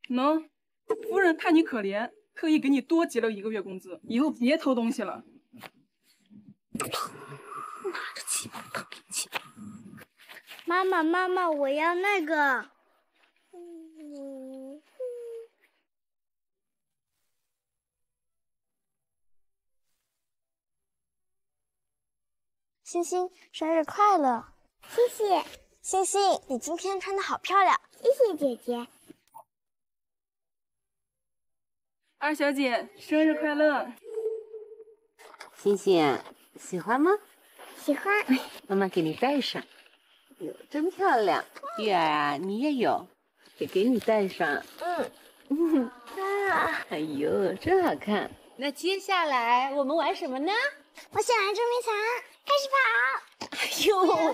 能，夫人看你可怜，特意给你多结了1个月工资，以后别偷东西了。 拿着鸡毛当令箭。 妈妈，妈妈，我要那个。 星星，生日快乐！ 谢谢， 星星，你今天穿的好漂亮。 谢谢姐姐。 二小姐，生日快乐！ 星星，喜欢吗？ 喜欢。 妈妈给你戴上。哟，真漂亮！月儿啊，你也有，也给你戴上。哎呦，真好看。那接下来我们玩什么呢？ 我想玩捉迷藏，开始跑。 哎呦， 好多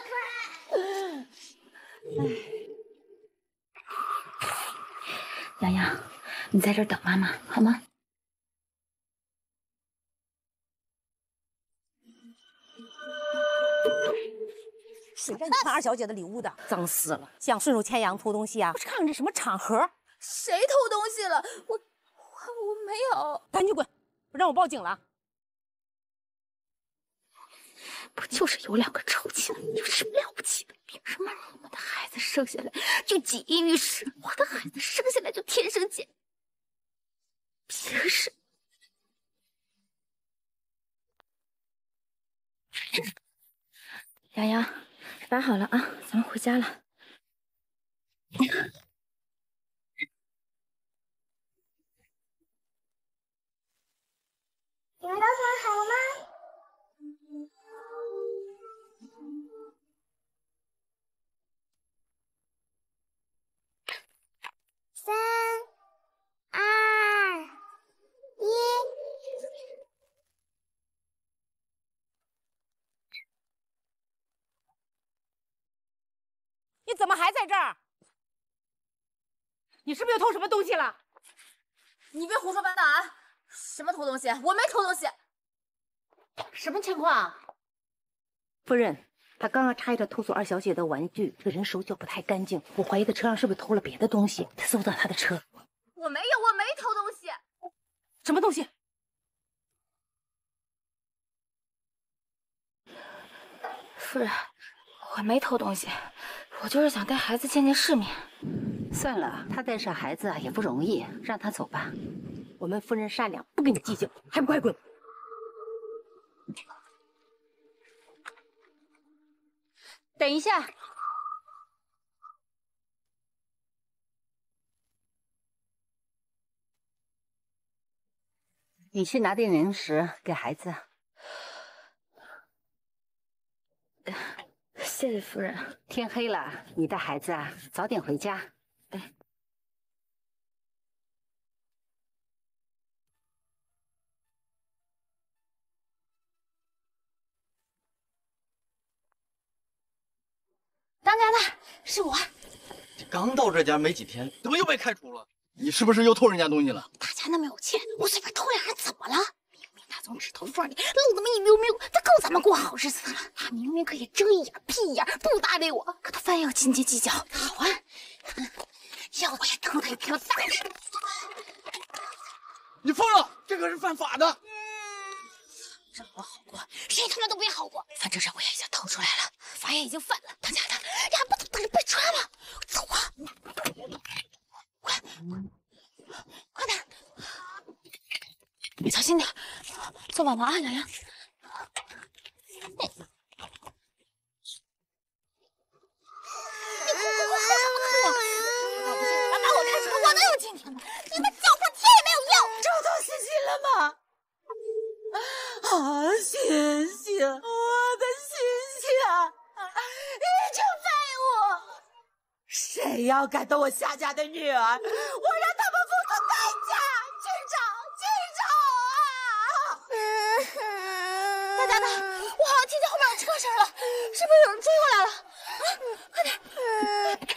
洋洋，你在这儿等妈妈好吗？ 谁让你看二小姐的礼物的？脏死了！想顺手牵羊偷东西啊？我看看这什么场合？ 谁偷东西了？我没有！ 赶紧滚！让我报警了！ 不就是有2个臭气的，有什么了不起的？凭什么你们的孩子生下来就锦衣玉食，我的孩子生下来就天生贱？凭什么？洋洋，摆好了啊，咱们回家了。 你们都穿好了吗？3、2、1。 你怎么还在这儿？你是不是又偷什么东西了？ 你别胡说八道啊！什么偷东西？我没偷东西。 什么情况？夫人，他刚刚差一点偷走二小姐的玩具，这人手脚不太干净，我怀疑他车上是不是偷了别的东西？他搜到他的车。 我没偷东西。 什么东西？ 夫人，我没偷东西，我就是想带孩子见见世面。 算了，他带上孩子啊也不容易，让他走吧。我们夫人善良，不跟你计较，还不快滚！等一下，你去拿点零食给孩子。 谢谢夫人。 天黑了，你带孩子啊早点回家。哎。 当家的是我。 刚到这家没几天，怎么又被开除了？你是不是又偷人家东西了？ 大家那么有钱，我随便偷2人怎么了？明明他从指头缝里露那么一丢丢，他够咱们过好日子的了。他明明可以睁一眼闭一眼，不搭理我，可他非要斤斤计较。好啊，要我也偷他一瓢大的。 你疯了！这可是犯法的。 让我好过，谁他妈都别好过。反正人我也已经偷出来了，法院已经犯了。当家的，你还不能等着被抓吗？走啊！快点！你小心点，坐稳了啊，洋洋。你把我开除了，我能有今天吗？你们叫半天也没有用。 找到星星了吗？啊，星星，我的星星啊！你这废物！谁要敢动我夏家的女儿，我让他们付出代价！去找！大家的，我好像听见后面有车声了，是不是有人追过来了？啊，快点！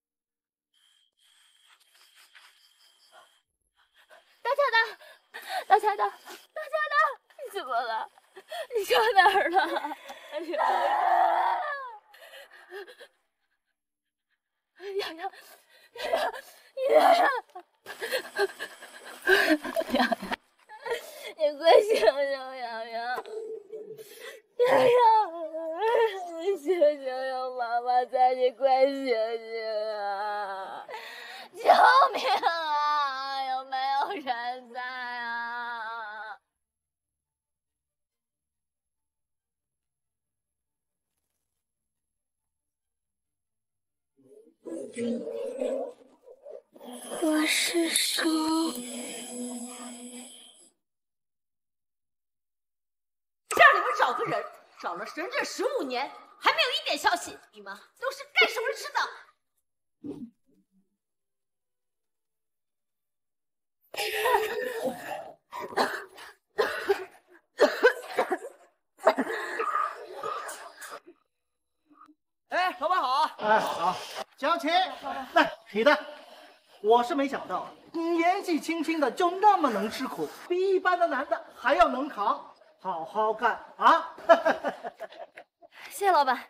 大家的，你怎么了？你上哪儿了？洋洋，你快醒醒，洋洋，你醒醒有妈妈在，你快醒醒啊！救命啊！有没有人在啊？ 我是谁？ 让你们找个人，找了整整15年，还没有一点消息，你们都是干什么吃的？ 哎，老板好！哎，好，江琴，来你的。我是没想到，你年纪轻轻的就那么能吃苦，比一般的男的还要能扛。好好干啊！ 谢谢老板。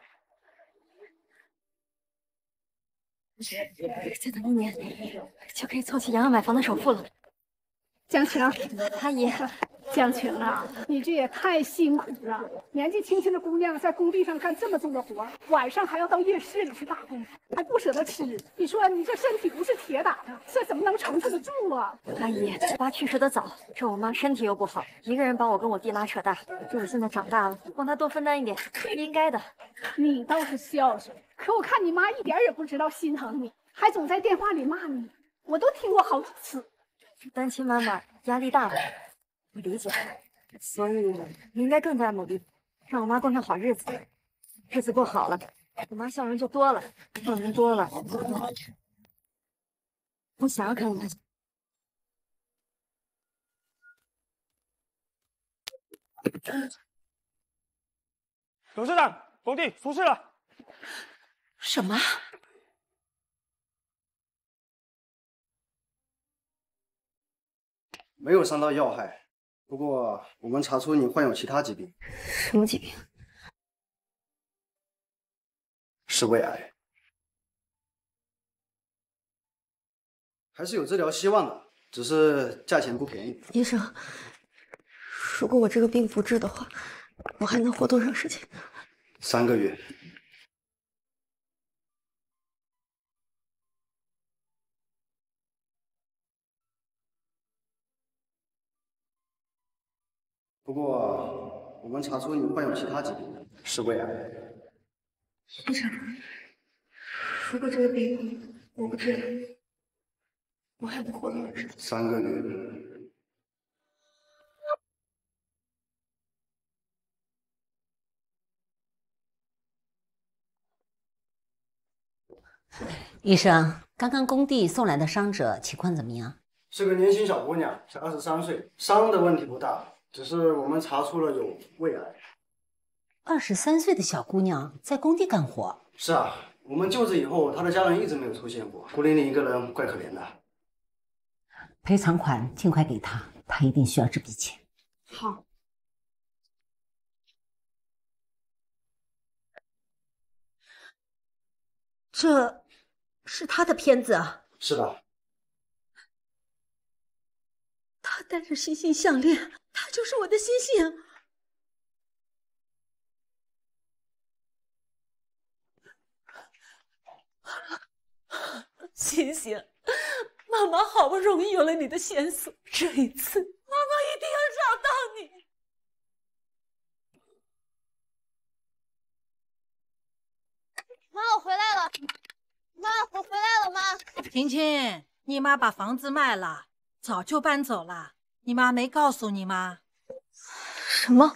再等1年，就可以凑齐洋洋买房的首付了。 江晴， 阿姨， 江晴啊，你这也太辛苦了。年纪轻轻的姑娘在工地上干这么重的活，晚上还要到夜市里去打工，还不舍得吃。你说你这身体不是铁打的，这怎么能承受得住啊？ 阿姨，我爸去世的早，这我妈身体又不好，一个人把我跟我弟拉扯大。这我现在长大了，帮她多分担一点，应该的。 你倒是孝顺，可我看你妈一点也不知道心疼你，还总在电话里骂你，我都听过好几次。 单亲妈妈压力大，我理解，所以你应该更加努力，让我妈过上好日子。日子过好了，我妈笑容就多了，笑容多了，我想要看看她。 董事长，工地出事了！ 什么？ 没有伤到要害，不过我们查出你患有其他疾病。 什么疾病？ 是胃癌，还是有治疗希望的，只是价钱不便宜。 医生，如果我这个病不治的话，我还能活多长时间 ？3个月。不过，我们查出你患有其他疾病，是胃癌。 医生，如果这个病我不治，我还能活多长时间 ？3个月。 医生，刚刚工地送来的伤者情况怎么样？ 是个年轻小姑娘，才23岁，伤的问题不大，只是我们查出了有胃癌。 23岁的小姑娘在工地干活？ 是啊，我们救治以后，她的家人一直没有出现过，孤零零一个人，怪可怜的。 赔偿款尽快给她，她一定需要这笔钱。 好。 这是他的片子啊？ 是的。 他戴着心形项链，他就是我的星星。星星，妈妈好不容易有了你的线索，这一次妈妈一定要找到你。 妈，我回来了。妈，我回来了，妈。 晴晴，你妈把房子卖了，早就搬走了。你妈没告诉你吗？ 什么？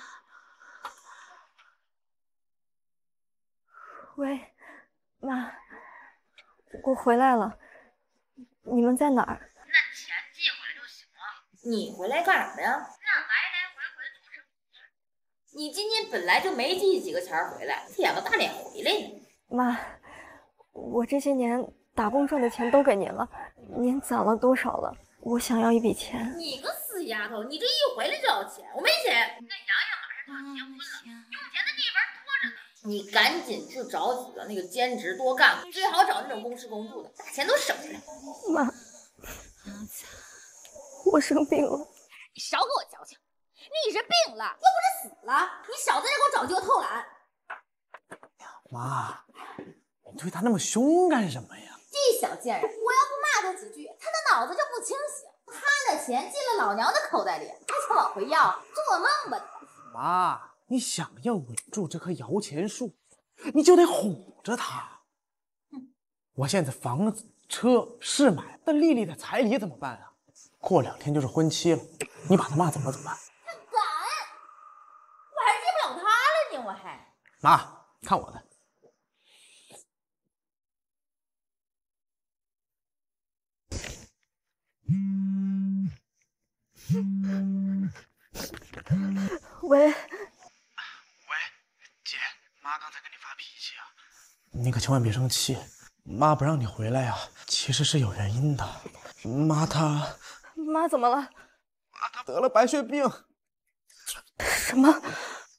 喂，妈，我回来了。你们在哪儿？ 那钱寄回来就行了。你回来干什么呀？那来来回回做什么？你今天本来就没寄几个钱回来，舔个大脸回来呢。 妈，我这些年打工赚的钱都给您了，您攒了多少了？我想要一笔钱。 你个死气，丫头，你这一回来就要钱，我没钱。那洋洋马上就要结婚了，用钱的地方多着呢。你赶紧去找几个那个兼职多干，最好找那种公吃公住的，把钱都省下来。 妈，我生病了。 你少给我矫情，你是病了，又不是死了，你少在这给我找借口偷懒。 妈，你对他那么凶干什么呀？ 这小贱人，我要不骂他几句，他的脑子就不清醒。他的钱进了老娘的口袋里，还想往回要，做梦吧你！ 妈，你想要稳住这棵摇钱树，你就得哄着他。我现在房子、车是买，但丽丽的彩礼怎么办啊？过2天就是婚期了，你把她骂怎么办？ 他敢！我还接不了他了呢，我还。 妈，看我的。 喂， 姐，妈刚才跟你发脾气啊，你可千万别生气。妈不让你回来呀，其实是有原因的。妈怎么了？ 妈她得了白血病。 什么？ 妈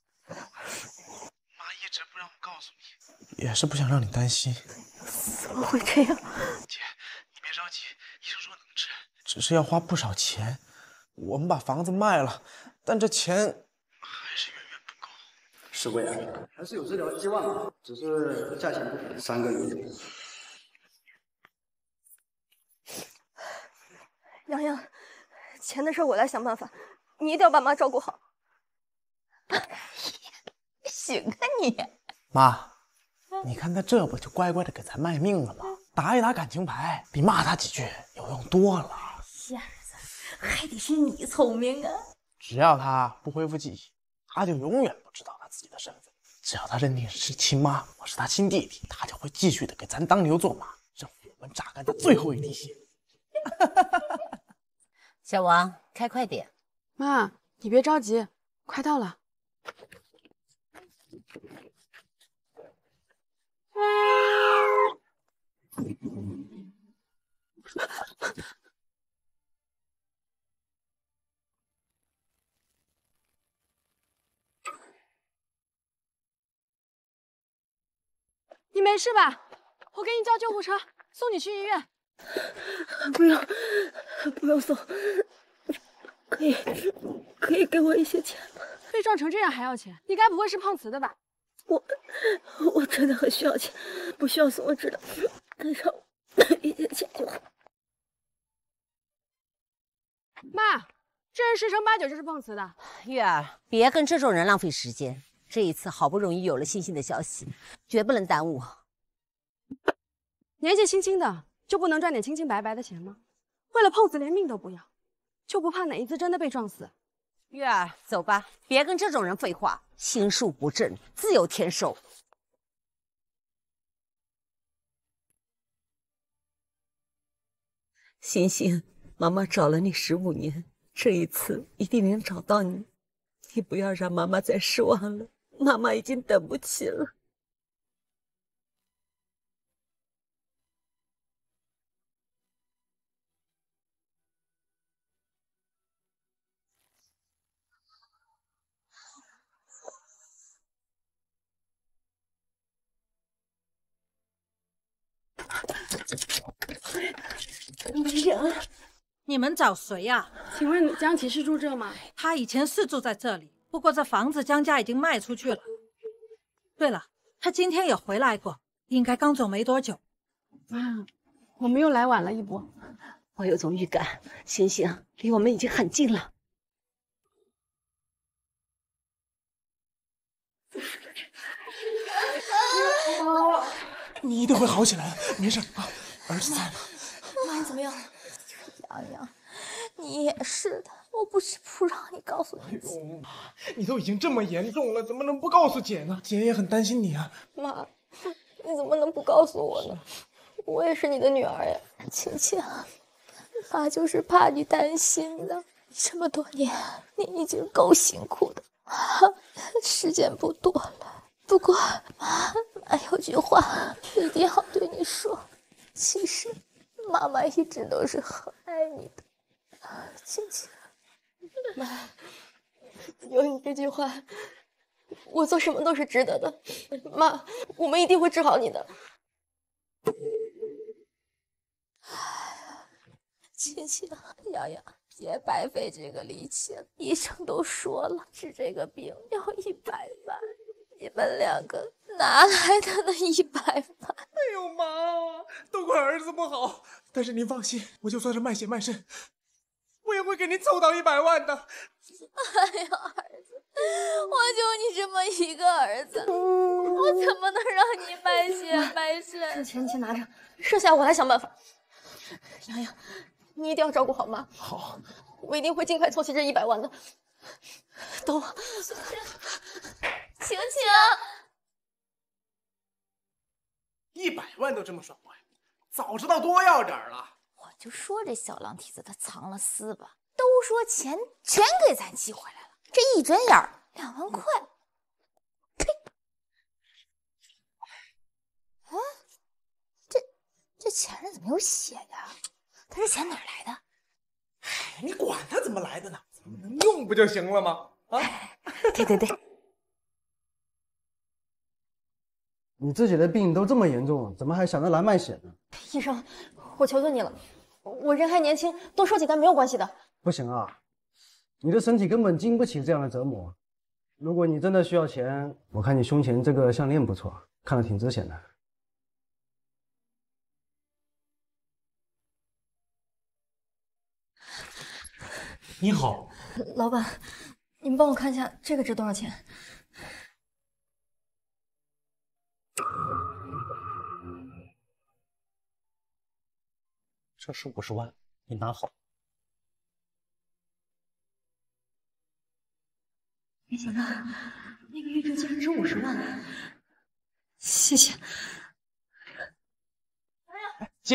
一直不让我告诉你，也是不想让你担心。 怎么会这样？ 姐，你别着急，医生说能治，只是要花不少钱。我们把房子卖了，但这钱还是远远不够。 是贵啊，还是有治疗希望的，只是价钱不菲，3个月。 洋洋，钱的事我来想办法，你一定要把妈照顾好。 行啊你！ 妈，你看他这不就乖乖的给咱卖命了吗？打一打感情牌，比骂他几句有用多了。 燕儿子，还得是你聪明啊！ 只要他不恢复记忆，他就永远不知道他自己的身份。只要他认定是亲妈，我是他亲弟弟，他就会继续的给咱当牛做马，让我们榨干他最后一滴血。 小王，开快点。 妈，你别着急，快到了。你没事吧？我给你叫救护车，送你去医院。 不用，不用送，可以给我一些钱吗？ 被撞成这样还要钱？你该不会是碰瓷的吧？ 我真的很需要钱，不需要送我治疗，给上我一些钱就好。 妈，这人10成8九就是碰瓷的。 月儿，别跟这种人浪费时间。这一次好不容易有了欣欣的消息，绝不能耽误。 年纪轻轻的就不能赚点清清白白的钱吗？为了碰瓷连命都不要，就不怕哪一次真的被撞死？ 月儿，走吧，别跟这种人废话。心术不正，自有天收。 欣欣，妈妈找了你15年，这一次一定能找到你。你不要让妈妈再失望了，妈妈已经等不起了。 没人，你们找谁呀？ 请问江琪是住这吗？ 他以前是住在这里，不过这房子江家已经卖出去了。对了，他今天也回来过，应该刚走没多久。 妈，我们又来晚了一步。 我有种预感，欣欣离我们已经很近了。 你一定会好起来的，没事啊，儿子在呢。 妈，你怎么样？洋洋，你也是的，我不是不让你告诉你。 你都已经这么严重了，怎么能不告诉姐呢？姐也很担心你啊。 妈，你怎么能不告诉我呢？我也是你的女儿呀，晴晴。妈就是怕你担心的。这么多年，你已经够辛苦的，时间不多了。不过，妈有句话一定要对你说，其实妈妈一直都是很爱你的，晴晴， 妈，有你这句话，我做什么都是值得的。妈，我们一定会治好你的。 青青，洋洋，别白费这个力气了。医生都说了，治这个病要100万，你们2个哪来的那100万？ 哎呦妈，都怪儿子不好。但是您放心，我就算是卖血卖肾，我也会给您凑到100万的。 哎呀，儿子，我就你这么一个儿子，我怎么能让你卖血卖肾？ 这钱你先拿着，剩下我来想办法。洋洋，你一定要照顾好妈。 好， 我一定会尽快凑齐这100万的。等我， 晴晴 ，100万都这么爽快，早知道多要点了。 我就说这小狼蹄子他藏了私吧，都说钱全给咱寄回来了，这一转眼2万块，呸！啊，这钱上怎么有血呀？他这钱哪儿来的？ 哎，你管他怎么来的呢？能用不就行了吗？啊， 对， 你自己的病都这么严重了，怎么还想着来卖血呢？ 医生，我求求你了，我人还年轻，多收几单没有关系的。 不行啊，你的身体根本经不起这样的折磨。如果你真的需要钱，我看你胸前这个项链不错，看着挺值钱的。 你好， 老板，你们帮我看一下这个值多少钱？ 这是50万，你拿好。 没想到那个玉镯竟然值50万，谢谢。 姐，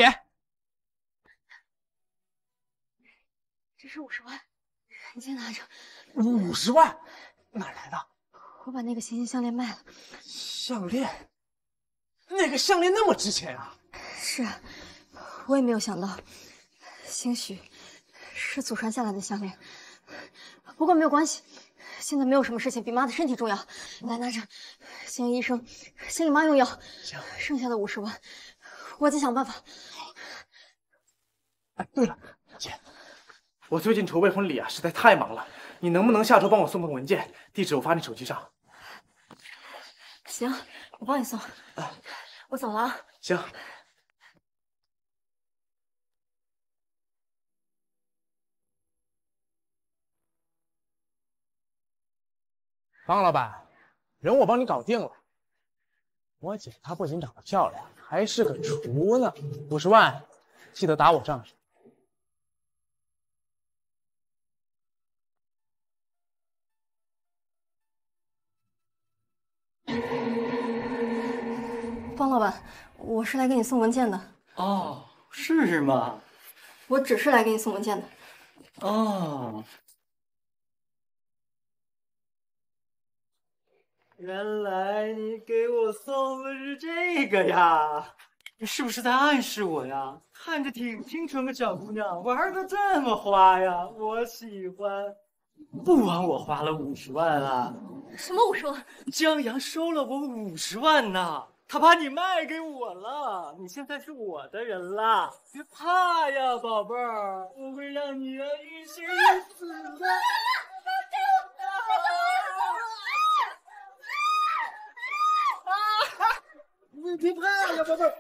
这是50万，你先拿着。 50万？哪来的？ 我把那个行星项链卖了。 项链？那个项链那么值钱啊？ 是啊，我也没有想到，兴许是祖传下来的项链。不过没有关系，现在没有什么事情比妈的身体重要。来，拿着，先给医生，先给妈用药。 行， 剩下的50万，我再想办法。 哎，对了，姐，我最近筹备婚礼啊，实在太忙了，你能不能下周帮我送份文件？地址我发你手机上。 行，我帮你送。我走了啊。 行。 方老板，人我帮你搞定了。我姐她不仅长得漂亮，还是个厨呢。50万，记得打我账上。 方老板，我是来给你送文件的。 哦，是吗？ 我只是来给你送文件的。 哦。原来你给我送的是这个呀？你是不是在暗示我呀？看着挺清纯个小姑娘，玩的这么花呀，我喜欢。不枉我花了50万啊！ 什么50万？ 江阳收了我50万呢，他把你卖给我了，你现在是我的人了，别怕呀，宝贝儿，我会让你一生一死的。你别怕呀，宝贝儿。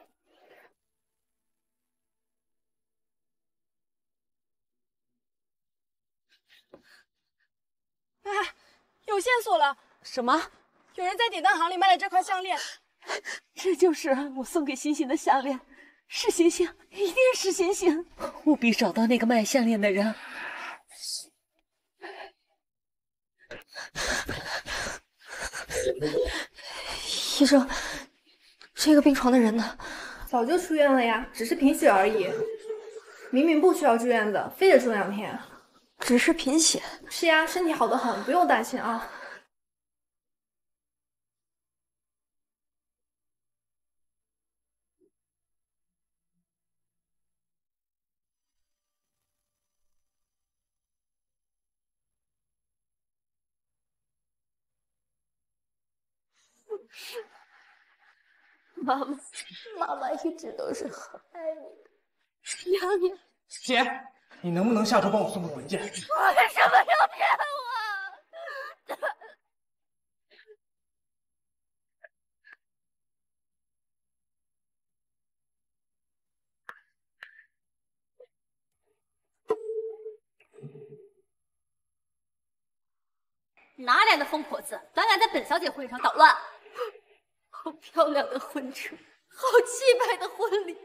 哎，有线索了！ 什么？ 有人在典当行里卖了这块项链， 这就是我送给欣欣的项链，是欣欣，一定是欣欣。务必找到那个卖项链的人。 医生，这个病床的人呢？ 早就出院了呀，只是贫血而已。明明不需要住院的，非得住2天。 只是贫血？ 是呀，身体好得很，不用担心啊。 妈妈一直都是很爱你的。娘娘， 姐，你能不能下周帮我送个文件？ 为什么要骗我？ 哪来的疯婆子，胆敢在本小姐婚礼上捣乱？ 好漂亮的婚车，好气派的婚礼，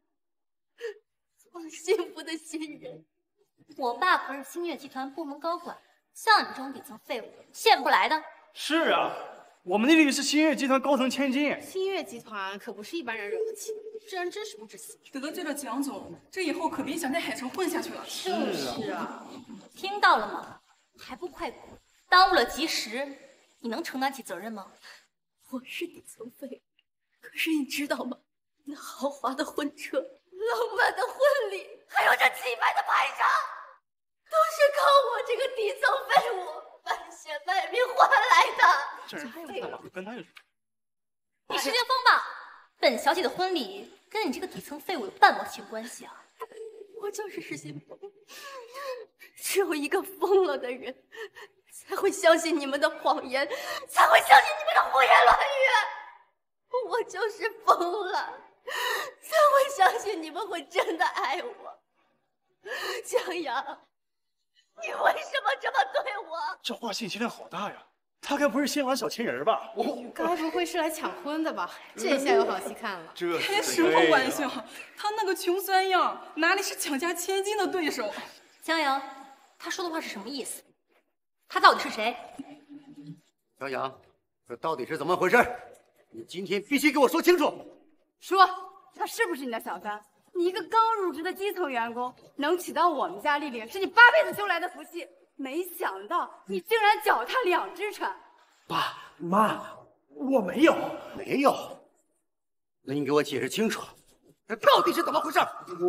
好幸福的新人。 我爸可是星月集团部门高管，像你这种底层废物，见不来的。 是啊，我们丽丽是星月集团高层千金。 星月集团可不是一般人惹得起，这人真是不知死。 得罪了蒋总，这以后可别想在海城混下去了。 是啊， 听到了吗？还不快滚！耽误了吉时，你能承担起责任吗？ 我是底层废物，可是你知道吗？那豪华的婚车、浪漫的婚礼，还有这气派的排场，都是靠我这个底层废物卖血卖命换来的。 这人跟他有什么？ 你失心疯吧！本小姐的婚礼跟你这个底层废物有半毛钱关系啊！ 我就是失心疯，只有一个疯了的人才会相信你们的谎言，才会相信你们的胡言乱语。我就是疯了，才会相信你们会真的爱我。江阳，你为什么这么对我？ 这话信息量好大呀！他该不是新郎小情人吧？ 该不会是来抢婚的吧？这下有好戏看了。 开什么玩笑？他那个穷酸样，哪里是抢家千金的对手？ 江阳，他说的话是什么意思？他到底是谁？ 江阳，这到底是怎么回事？你今天必须给我说清楚。 说，他是不是你的小三？你一个刚入职的基层员工，能娶到我们家丽丽，是你8辈子修来的福气。没想到你竟然脚踏2只船。 爸妈，我没有， 没有。那你给我解释清楚，这到底是怎么回事？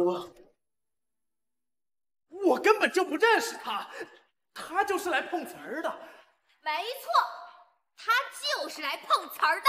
我根本就不认识他，他就是来碰瓷儿的。 没错，他就是来碰瓷儿的。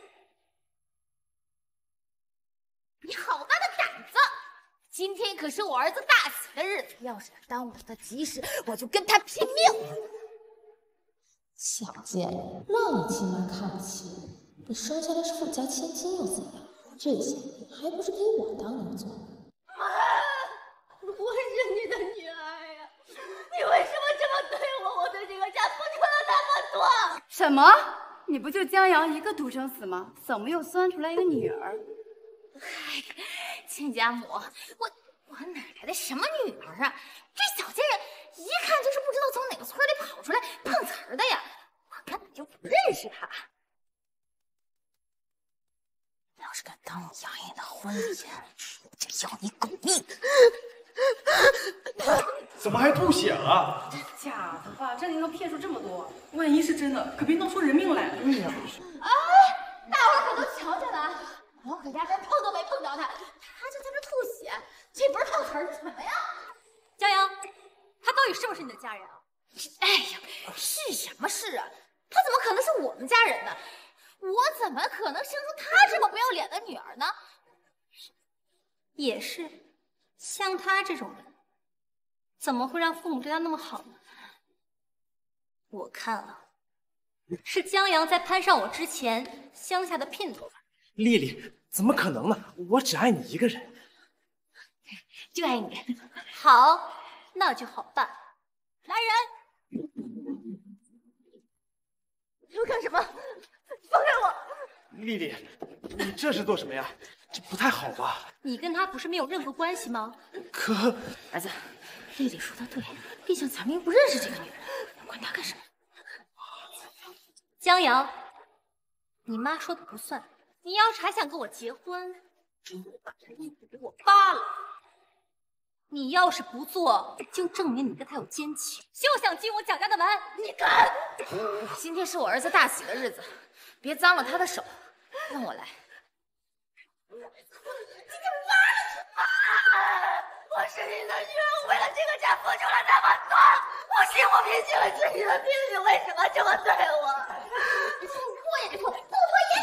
你好大的胆子！今天可是我儿子大喜的日子，要是耽误了他吉时，我就跟他拼命！ 小贱人，让你亲妈看不起你，你生下来是富家千金又怎样？这些年还不是给我当牛做？ 妈，我是你的女儿呀，你为什么这么对我？我对这个家付出了那么多。什么？你不就江阳一个独生子吗？怎么又钻出来一个女儿？ 嗨，亲家母，我哪来的什么女儿啊？这小贱人一看就是不知道从哪个村里跑出来碰瓷儿的呀！我根本就不认识她。要是敢耽误杨爷的婚礼，我就要你狗命！ 怎么还吐血了？ 假的吧？这你能骗出这么多？万一是真的，可别弄出人命来。 哎，大伙儿可都瞧瞧了，我可压根碰都没碰着他，他就在这吐血，这不是碰瓷儿是什么呀？江阳，他到底是不是你的家人啊？哎呀，是什么是啊？他怎么可能是我们家人呢？我怎么可能生出他这么不要脸的女儿呢？也是，像他这种人，怎么会让父母对他那么好呢？我看啊，是江阳在攀上我之前乡下的姘头吧。 丽丽，怎么可能呢？我只爱你一个人， 就爱你。好，那就好办。来人！ 你们干什么？放开我！ 丽丽，你这是做什么呀？这不太好吧？ 你跟他不是没有任何关系吗？ 可儿子，丽丽说的对，陛下咱们又不认识这个女人，管她干什么？江阳，你妈说的不算，你要是还想跟我结婚，我把这衣服给我扒了。你要是不做，就证明你跟他有奸情，休想进我蒋家的门！你敢！今天是我儿子大喜的日子，别脏了他的手，让我来。你个妈的妈！我是你的女儿，我为了这个家付出了那么多，我心不平静了，是你的命，你为什么这么对我？我也别碰，不拖延。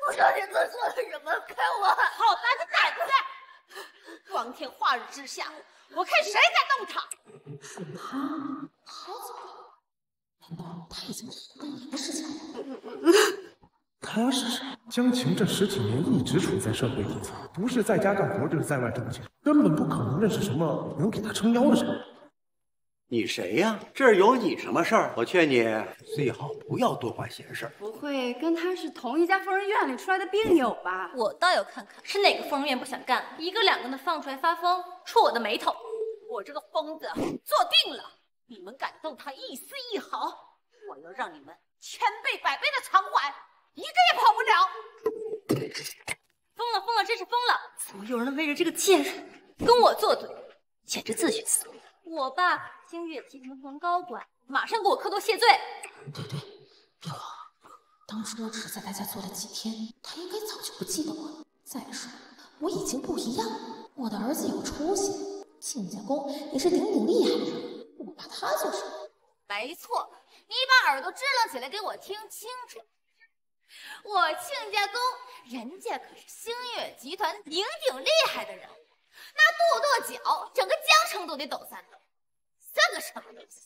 不知道你做错了什么，给我好大的胆子！光天化日之下，我看谁敢动他！ 是他怎么了？难道他已经跟你不是家人？ 他是谁？江晴这10几年一直处在社会底层，不是在家干活就是在外挣钱，根本不可能认识什么能给他撑腰的人。 你谁呀？这儿有你什么事儿？我劝你最好不要多管闲事。 不会跟他是同一家疯人院里出来的病友吧？ 我倒要看看是哪个疯人院不想干，一个两个的放出来发疯，触我的眉头。 我这个疯子做定了，你们敢动他一丝一毫，我要让你们1000倍100倍的偿还，一个也跑不了！ 疯了，真是疯了！怎么有人能为了这个贱人跟我作对，简直自寻死路！我爸星月集团副高管，马上给我磕头谢罪。 对，别慌，当初我只是在他家做了几天，他应该早就不记得我了。再说，我已经不一样了，我的儿子有出息，亲家公也是顶厉害的人，我怕他做什么？ 没错，你把耳朵支棱起来给我听清楚。我亲家公，人家可是星月集团顶厉害的人，那跺脚，整个江城都得抖3抖，算个什么东西？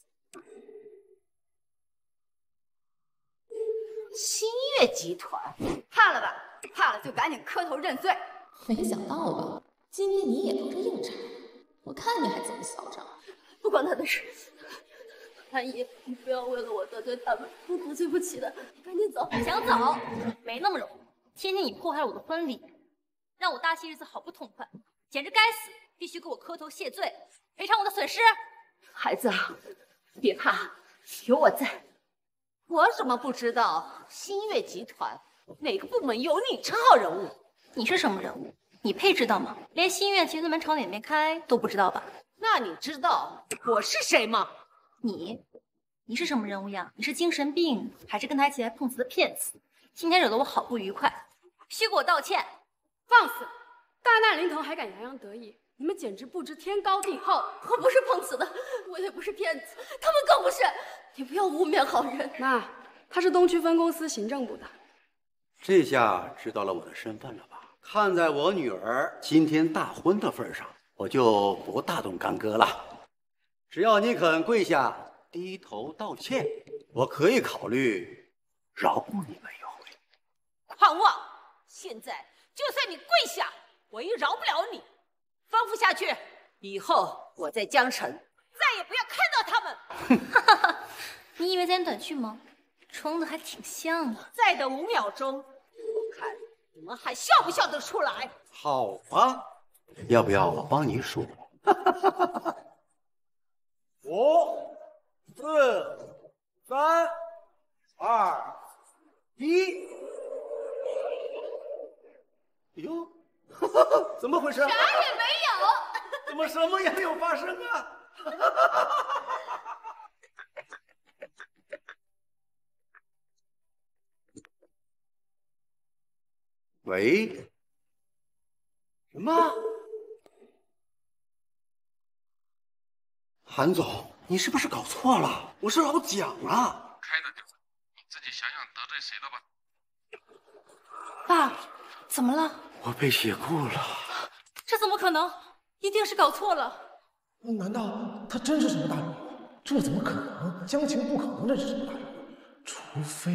星月集团， 怕了吧？怕了就赶紧磕头认罪。 没想到吧，今天你也碰上硬茬，我看你还怎么嚣张。 不关他的事。谭姨，你不要为了我得罪他们，我得罪不起的。你赶紧走。想走？没那么容易。天天你破坏了我的婚礼，让我大喜日子好不痛快，简直该死！必须给我磕头谢罪，赔偿我的损失。 孩子，别怕，有我在。我怎么不知道星月集团哪个部门有你这号人物？ 你是什么人物？你配知道吗？连星月集团门朝哪边开都不知道吧？ 那你知道我是谁吗？ 你是什么人物呀？你是精神病，还是跟他一起来碰瓷的骗子？今天惹得我好不愉快，须给我道歉！ 放肆！大难临头还敢洋洋得意，你们简直不知天高地厚！ 我不是碰瓷的，我也不是骗子，他们更不是！你不要污蔑好人。 妈，他是东区分公司行政部的。 这下知道了我的身份了吧？看在我女儿今天大婚的份上，我就不大动干戈了。只要你肯跪下低头道歉，我可以考虑饶过你们一回。 狂妄！现在就算你跪下，我也饶不了你。吩咐下去，以后我在江城再也不要看到他们。 哈哈，你以为咱短剧吗？装的还挺像啊。 再等5秒钟，我看你们还笑不笑得出来？ 好吧，要不要我帮你数 ？5、4、3、2、1。哟，怎么回事？ 啥也没有。 怎么什么也没有发生啊？ 喂？什么？韩总，你是不是搞错了？我是老蒋啊！ 开的就是，你自己想想得罪谁了吧？ 爸，怎么了？ 我被解雇了。 这怎么可能？一定是搞错了。 难道他真是什么大人物？这怎么可能？江晴不可能认识什么大人物，除非……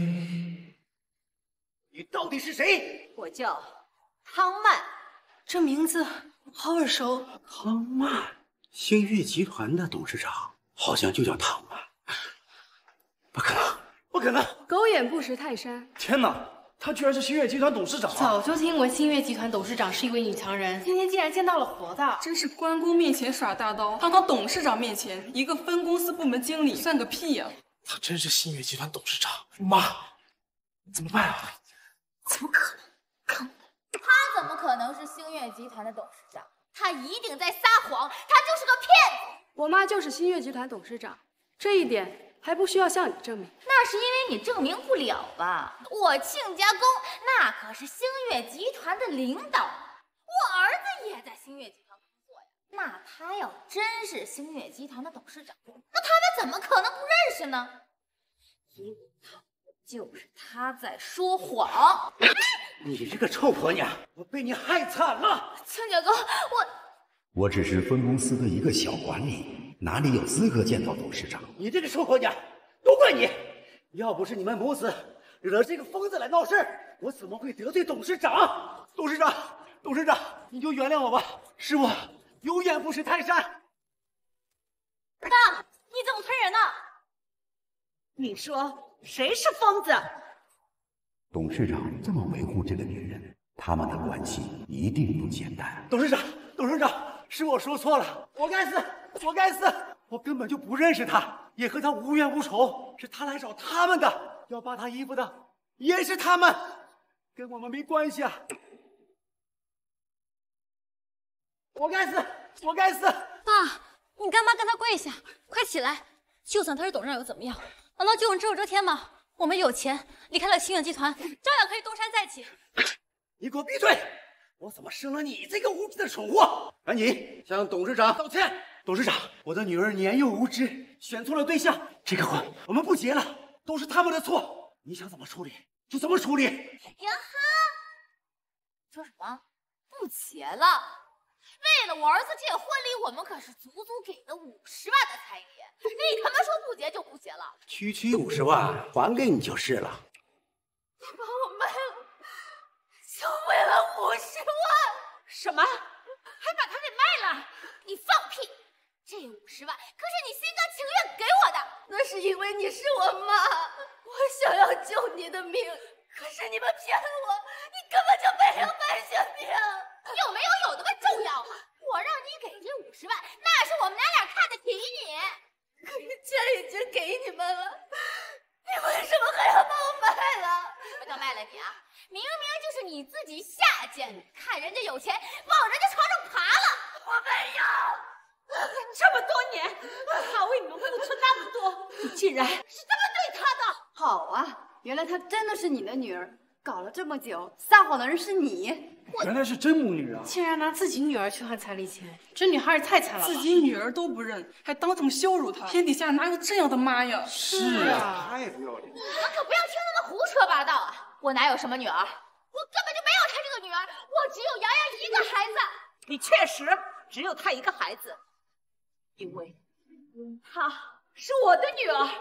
你到底是谁？ 我叫汤曼。 这名字好耳熟。 汤曼，星月集团的董事长，好像就叫汤曼。不可能，不可能！ 狗眼不识泰山。 天哪！他居然是星月集团董事长啊！ 早就听闻星月集团董事长是一位女强人，今天竟然见到了活的， 真是关公面前耍大刀，放到董事长面前，一个分公司部门经理算个屁呀！ 他真是星月集团董事长？妈，怎么办啊？ 怎么可能？ 他怎么可能是星月集团的董事长？他一定在撒谎，他就是个骗子！ 我妈就是星月集团董事长，这一点还不需要向你证明。 那是因为你证明不了吧？我亲家公那可是星月集团的领导，我儿子也在星月集团工作呀。那他要真是星月集团的董事长，那他们怎么可能不认识呢？因为就是他在说谎。 你这个臭婆娘，我被你害惨了！ 亲家公， 我只是分公司的一个小管理，哪里有资格见到董事长？ 你这个臭婆娘，都怪你！要不是你们母子惹这个疯子来闹事儿，我怎么会得罪董事长？董事长，你就原谅我吧，是我有眼不识泰山。 大，你怎么推人呢？ 你说谁是疯子？ 董事长这么维护这个女人，他们的关系一定不简单。 董事长，是我说错了，我该死，我根本就不认识他，也和他无冤无仇，是他来找他们的，要扒他衣服的也是他们，跟我们没关系啊！我该死！ 爸，你干嘛跟他跪下？快起来！就算他是董事长又怎么样？难道就用只手遮天吗？我们有钱，离开了星远集团，照样可以东山再起。 你给我闭嘴！我怎么生了你这个无知的蠢货？赶紧向董事长道歉！董事长，我的女儿年幼无知，选错了对象，这个婚我们不结了，都是他们的错。你想怎么处理就怎么处理。 呀哈！说什么？不结了？为了我儿子这婚礼，我们可是足足给了50万的彩礼。你他妈说不结就不结了？ 区50万还给你就是了。 你把我卖了，就为了50万？ 什么？还把他给卖了？ 你放屁！这50万可是你心甘情愿给我的。那是因为你是我妈，我想要救你的命，可是你们骗我，你根本就没有白血病。有没有的不重要，我让你给这50万，那是我们俩看得起你。可是钱已经给你们了，你为什么还要把我卖了？什么叫卖了你啊？明明就是你自己下贱，看人家有钱，往人家床上爬了。我没有， 这么多年，他为你们付出那么多，你竟然是这么对他的？ 好啊，原来她真的是你的女儿。搞了这么久，撒谎的人是你。 原来是真母女啊！ 竟然拿自己女儿去换彩礼钱，这女孩也太惨了吧！ 自己女儿都不认，还当众羞辱她，天底下哪有这样的妈呀？ 是啊，太不要脸！ 你们可不要听他们胡说八道啊！我哪有什么女儿？我根本就没有她这个女儿，我只有洋洋一个孩子。 你确实只有她一个孩子，因为她是我的女儿。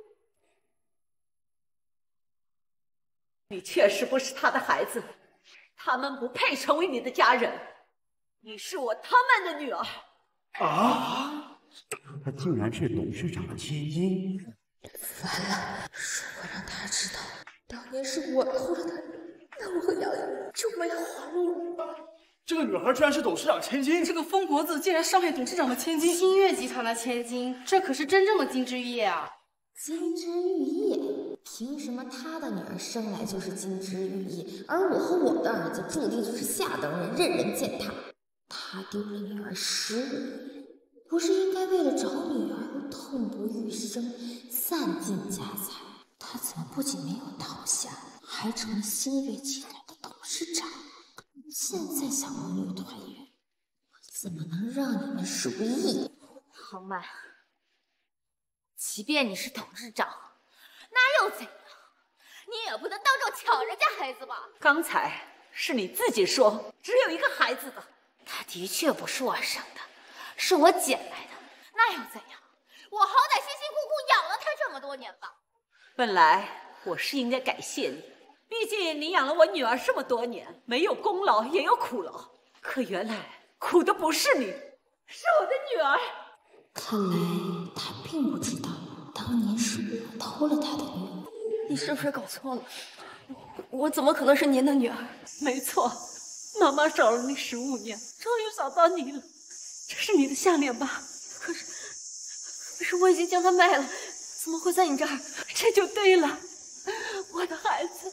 你确实不是他的孩子，他们不配成为你的家人。你是我他们的女儿。 啊！她竟然是董事长的千金。 完了，如果让他知道当年是我偷了他，那我和洋洋就没有活路了。 这个女孩居然是董事长千金， 这个疯婆子竟然伤害董事长的千金， 星月集团的千金，这可是真正的金枝玉叶啊！ 金枝玉叶，凭什么他的女儿生来就是金枝玉叶，而我和我的儿子注定就是下等人，任人践踏？他丢了女儿10年，不是应该为了找女儿而痛不欲生，散尽家财？他怎么不仅没有倒下，还成了星月集团的董事长？现在想母女团圆，我怎么能让你们如意？ 豪曼，即便你是董事长，那又怎样？你也不能当众抢人家孩子吧？ 刚才是你自己说只有一个孩子的， 他的确不是我生的，是我捡来的，那又怎样？我好歹辛辛苦苦养了他这么多年吧。 本来我是应该感谢你，毕竟你养了我女儿这么多年，没有功劳也有苦劳。可原来苦的不是你，是我的女儿。 看来他并不知道当年是我偷了他的女儿。 你是不是搞错了？我怎么可能是您的女儿？ 没错，妈妈找了你15年，终于找到你了。这是你的项链吧？ 可是我已经将它卖了，怎么会在你这儿？ 这就对了，我的孩子，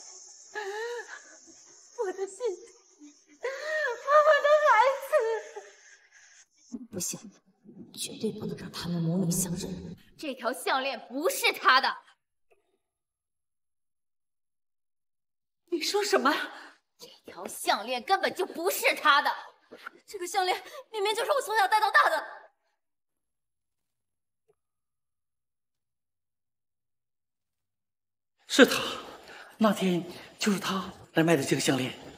我的心，我的孩子。 不行，绝对不能让他们母女相认。 这条项链不是他的。 你说什么？ 这条项链根本就不是他的。 这个项链明明就是我从小戴到大的。 是他，那天就是他来卖的这个项链。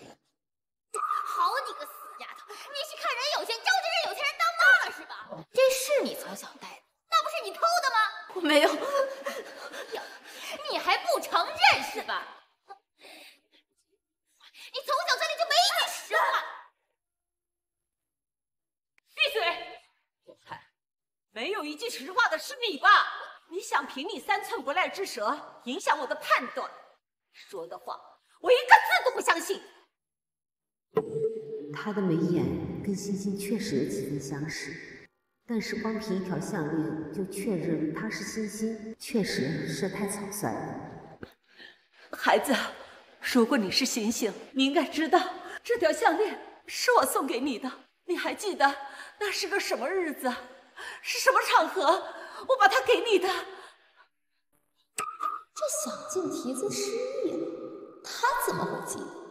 没有一句实话的是你吧？你想凭你3寸不烂之舌影响我的判断，说的话我一个字都不相信。 他的眉眼跟欣欣确实有几分相似，但是光凭一条项链就确认她是欣欣，确实是太草率了。 孩子，如果你是星星，你应该知道这条项链是我送给你的。你还记得那是个什么日子，是什么场合，我把它给你的？ 这小静蹄子失忆了，他怎么会记得？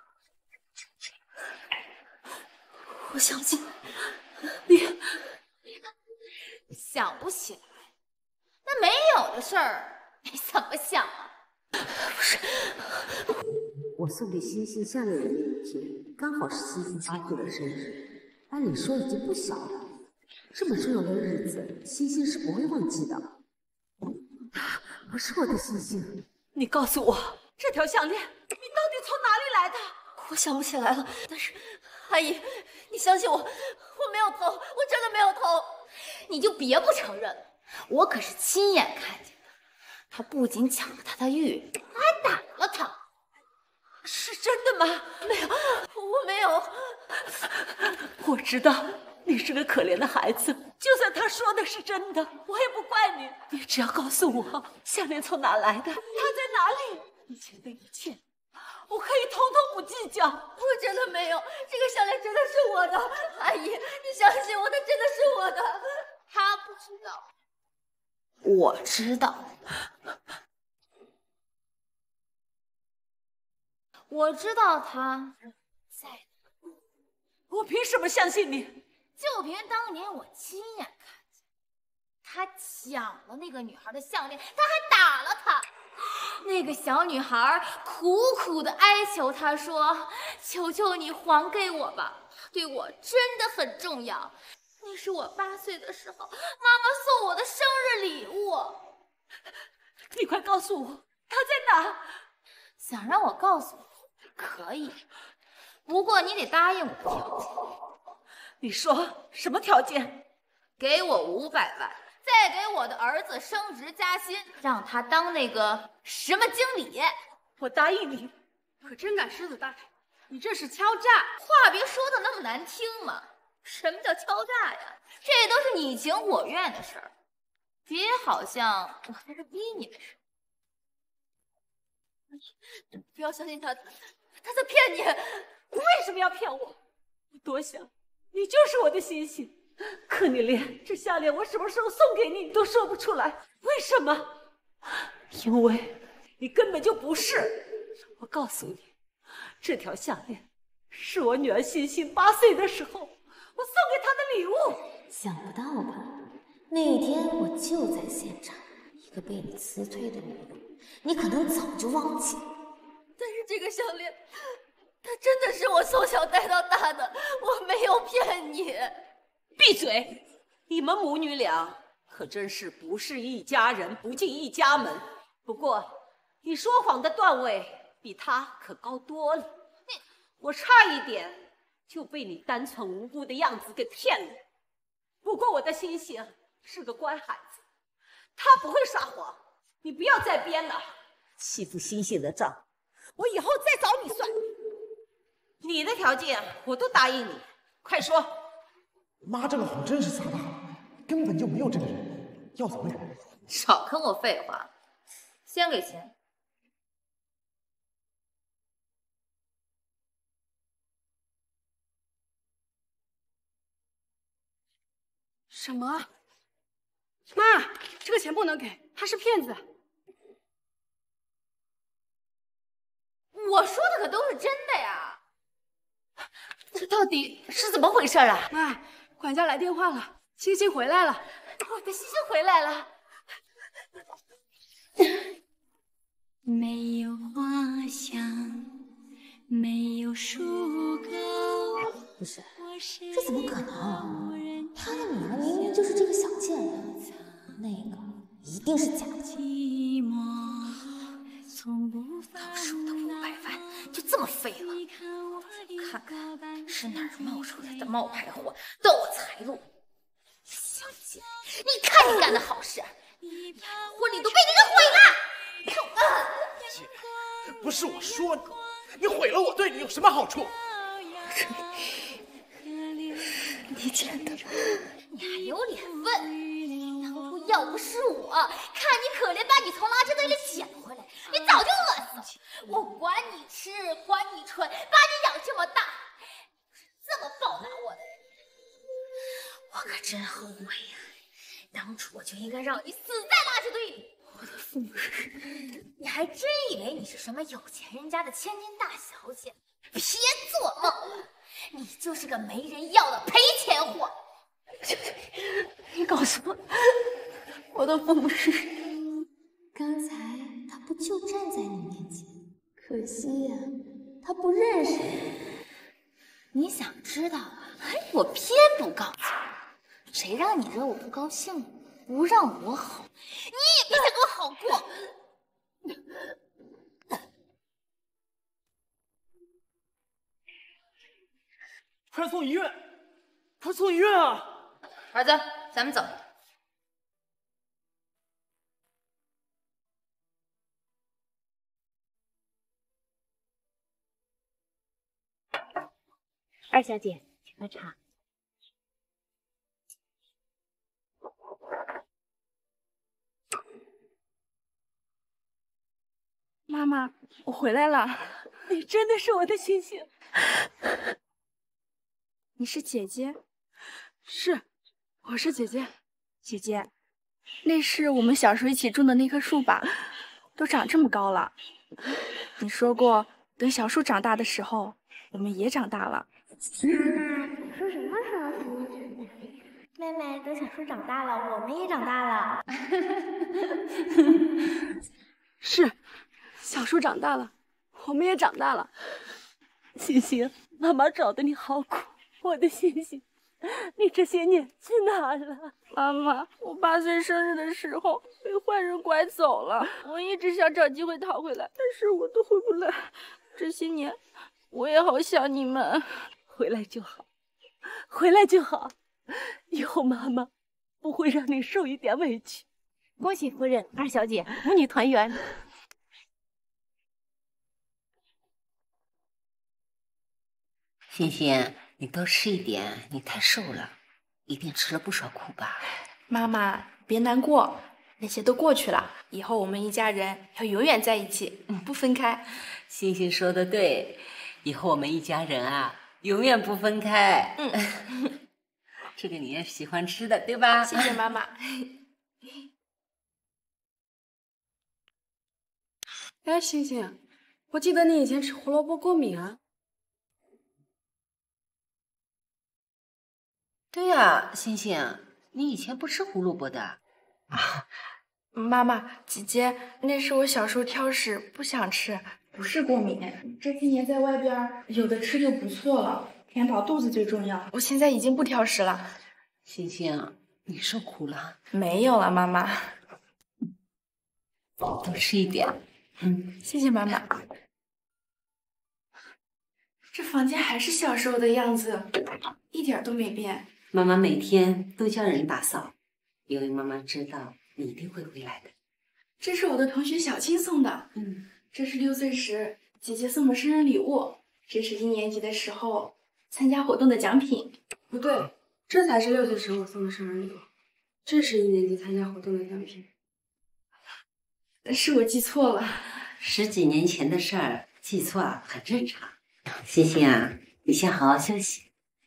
我相信你想不起来，那没有的事儿，你怎么想啊？ 不是， 我送给欣欣项链的那一天，刚好是欣欣8岁的生日，按理说已经不小了，这么重要的日子，欣欣是不会忘记的。不是我的欣欣， 你告诉我，这条项链你到底从哪里来的？ 我想不起来了，但是阿姨，你相信我，我没有偷，我真的没有偷。你就别不承认了，我可是亲眼看见的。他不仅抢了他的玉，还打了他。 是真的吗？ 没有，我没有。 我知道你是个可怜的孩子，就算他说的是真的，我也不怪你。你只要告诉我项链从哪来的，它在哪里，以前的一切我可以统统不计较。 我真的没有，这个项链真的是我的，阿姨，你相信我，它真的是我的。他不知道，我知道。我知道他在。 我凭什么相信你？ 就凭当年我亲眼看见，他抢了那个女孩的项链，他还打了她。那个小女孩苦苦的哀求他说：“求求你还给我吧，对我真的很重要。那是我8岁的时候妈妈送我的生日礼物。” 你快告诉我他在哪？ 想让我告诉你可以，不过你得答应我的条件。 你说什么条件？ 给我500万，再给我的儿子升职加薪，让他当那个什么经理。 我答应你。 可真敢狮子大开，你这是敲诈！ 话别说的那么难听嘛。什么叫敲诈呀？这都是你情我愿的事儿，别好像我在这逼你们似的。不要相信他，他在骗你。 为什么要骗我？我多想你就是我的欣欣，可你连这项链我什么时候送给你都说不出来，为什么？因为你根本就不是。我告诉你，这条项链是我女儿欣欣8岁的时候我送给她的礼物。 想不到吧？那一天我就在现场，一个被你辞退的女人，你可能早就忘记了。 但是这个项链，它真的是我从小戴到大的，我没有骗你。 闭嘴！你们母女俩可真是不是一家人不进一家门。不过你说谎的段位比他可高多了，我差一点就被你单纯无辜的样子给骗了。不过我的欣欣是个乖孩子，他不会撒谎，你不要再编了。欺负欣欣的账，我以后再找你算。你的条件我都答应你，快说。 妈这个谎真是撒大了，根本就没有这个人，要怎么忍？ 少跟我废话，先给钱。 什么？妈，这个钱不能给，他是骗子。 我说的可都是真的呀！ 这到底是怎么回事啊？ 妈，管家来电话了，欣欣回来了。 我的欣欣回来了。 没有花香，没有树高。 不是，这怎么可能？他的女儿明明就是这个小贱人，那个一定是假的。 当初的500万就这么废了，看看是哪儿冒出来的冒牌货，断我财路！ 小姐，你看你干的好事，婚礼都被你给毁了！ 姐，不是我说你毁了我对你有什么好处？ 你真的，你还有脸问？当初要不是我看你可怜，把你从垃圾堆里捡回来，你早就饿死了。我管你吃，管你穿，把你养这么大，这么报答我的人，我可真后悔呀！当初我就应该让你死在垃圾堆里。我的父母，你还真以为你是什么有钱人家的千金大小姐？别做梦！你就是个没人要的赔钱货！ 求求你告诉我，我的父母是谁？ 刚才他不就站在你面前？可惜呀，他不认识你。 你想知道，我偏不告诉你。谁让你惹我不高兴了？不让我好，你也别想跟我好过。 快送医院！快送医院啊！ 儿子，咱们走。 二小姐，请喝茶。 妈妈，我回来了，你真的是我的星星。你是姐姐？是，我是姐姐。姐姐，那是我们小时候一起种的那棵树吧？都长这么高了。你说过，等小树长大的时候，我们也长大了。 说什么时候？妹妹，等小树长大了，我们也长大了。 是，小树长大了，我们也长大了。 星星，妈妈找的你好苦，我的星星，你这些年去哪了？ 妈妈，我8岁生日的时候被坏人拐走了，我一直想找机会讨回来，但是我都回不来。这些年，我也好想你们。 回来就好，回来就好，以后妈妈不会让你受一点委屈。 恭喜夫人、二小姐母女团圆。 欣欣，你多吃一点，你太瘦了，一定吃了不少苦吧？ 妈妈，别难过，那些都过去了，以后我们一家人要永远在一起，不分开。 欣欣说的对，以后我们一家人啊，永远不分开。这个你也喜欢吃的，对吧？ 谢谢妈妈。 哎，星星，我记得你以前吃胡萝卜过敏啊。 对呀，欣欣，你以前不吃胡萝卜的啊？妈妈，姐姐，那是我小时候挑食，不想吃，不是过敏。这些年在外边有的吃就不错了，填饱肚子最重要。我现在已经不挑食了。 欣欣，你受苦了？ 没有了，妈妈。 多吃一点。 谢谢妈妈。这房间还是小时候的样子，一点都没变。 妈妈每天都叫人打扫，因为妈妈知道你一定会回来的。 这是我的同学小青送的，这是6岁时姐姐送的生日礼物，这是1年级的时候参加活动的奖品。不对，这才是6岁时我送的生日礼物，这是1年级参加活动的奖品。是我记错了 ，10几年前的事儿，记错很正常。欣欣啊，你先好好休息。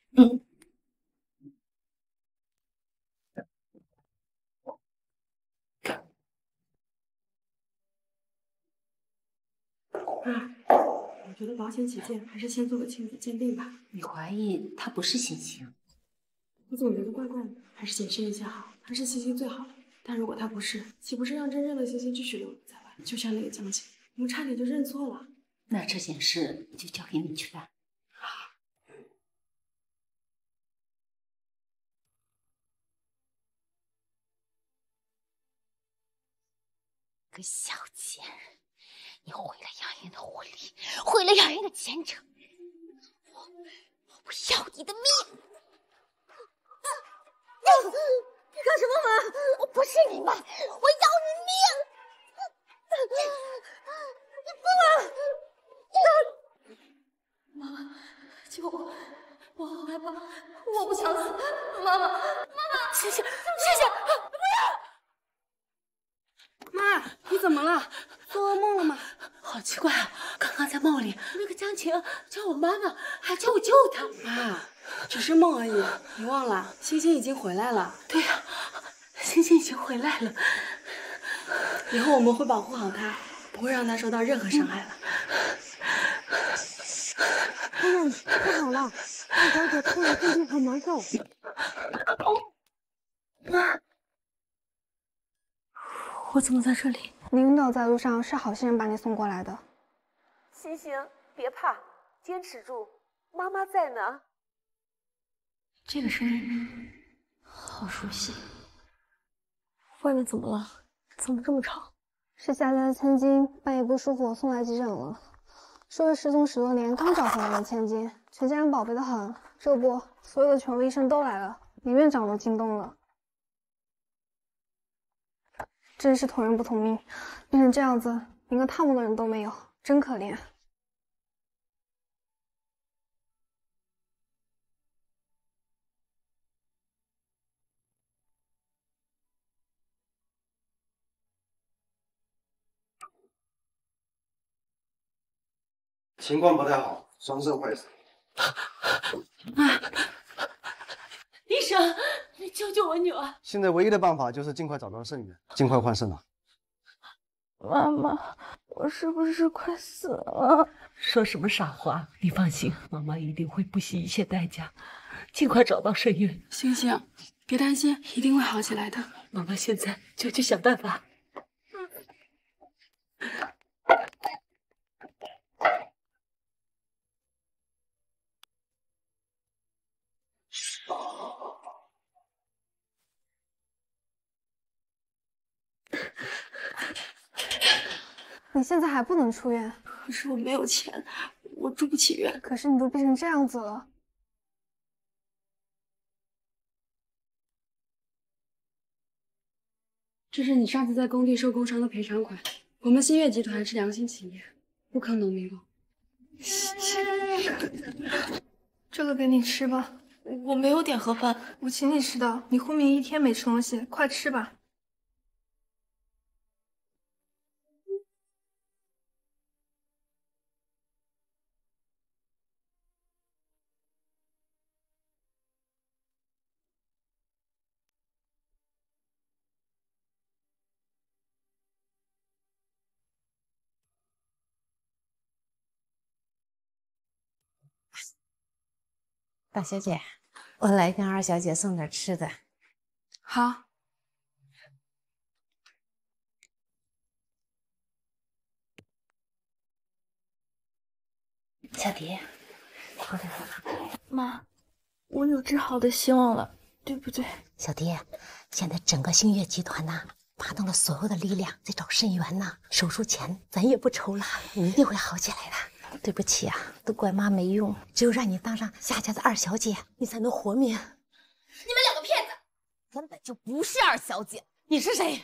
我觉得保险起见，还是先做个亲子鉴定吧。 你怀疑他不是欣欣？ 我总觉得怪怪的，还是解释一下好。他是欣欣最好，但如果他不是，岂不是让真正的欣欣继续流落在外？就像那个江晴，我们差点就认错了。 那这件事就交给你去办。 个小贱人，你毁了杨艳的婚礼，毁了杨艳的前程，我要你的命！ 你妈！我要你命！ 妈妈，救我！我好害怕，我不想死！妈妈， 谢谢，不要！妈，你怎么了？做噩梦了吗？ 好奇怪啊！刚刚在梦里，那个江晴叫我妈妈，还叫我救她。 妈，只是梦而已，你忘了？星星已经回来了。 对呀，星星已经回来了。 以后我们会保护好她，不会让她受到任何伤害了。 夫人，不好了，二小姐突然身体很难受。 妈，我怎么在这里？ 你晕倒在路上，是好心人把你送过来的。 星星，别怕，坚持住，妈妈在呢。 这个声音好熟悉。 外面怎么了？怎么这么吵？是夏家的千金半夜不舒服，送来急诊了。说是失踪10多年，刚找回来的千金，全家人宝贝的很。这不，所有的权威医生都来了，连院长都惊动了。真是同人不同命，变成这样子，连个探望的人都没有，真可怜。 情况不太好，伤肾坏死。 医生，你救救我女儿！ 现在唯一的办法就是尽快找到肾源，尽快换肾了。 妈妈，我是不是快死了？ 说什么傻话！你放心，妈妈一定会不惜一切代价，尽快找到肾源。 星星，别担心，一定会好起来的。 妈妈现在就去想办法。 你现在还不能出院， 可是我没有钱，我住不起院。 可是你都变成这样子了。 这是你上次在工地受工伤的赔偿款。我们新月集团是良心企业，不坑农民工。 这个给你吃吧， 我没有点盒饭， 我请你吃的。你昏迷1天没吃东西，快吃吧。 大小姐，我来跟二小姐送点吃的。 好。 小迪，快点喝。 妈，我有治好的希望了，对不对？ 小迪，现在整个星月集团呐，发动了所有的力量在找肾源呢。手术钱咱也不愁了，你一定会好起来的。对不起啊，都怪妈没用，只有让你当上夏家的二小姐，你才能活命。 你们两个骗子，根本就不是二小姐。 你是谁？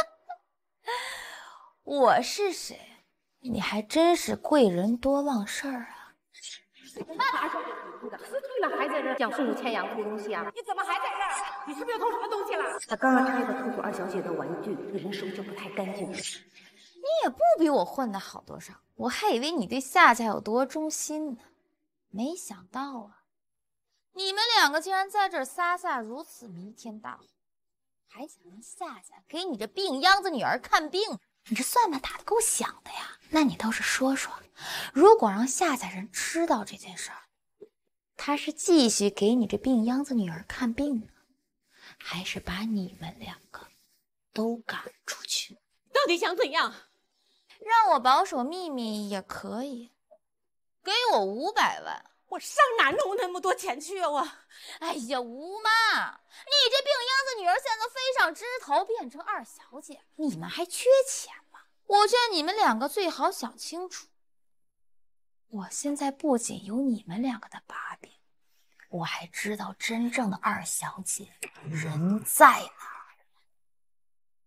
我是谁？你还真是贵人多忘事儿啊！ 二小姐死退了，还在这讲顺手牵羊偷东西啊？ 你怎么还在这儿？你是不是又偷什么东西了？ 他刚刚拆的偷走二小姐的玩具，这个人手就不太干净。 你也不比我混得好多少，我还以为你对夏家有多忠心呢，没想到啊，你们两个竟然在这儿撒下如此弥天大谎，还想让夏家给你这病秧子女儿看病，你这算盘打得够响的呀！那你倒是说说，如果让夏家人知道这件事儿，他是继续给你这病秧子女儿看病呢，还是把你们两个都赶出去？ 到底想怎样？ 让我保守秘密也可以，给我500万， 我上哪弄那么多钱去啊？我， 哎呀，吴妈，你这病秧子女儿现在飞上枝头，变成二小姐，你们还缺钱吗？我劝你们两个最好想清楚，我现在不仅有你们两个的把柄，我还知道真正的二小姐人在哪儿。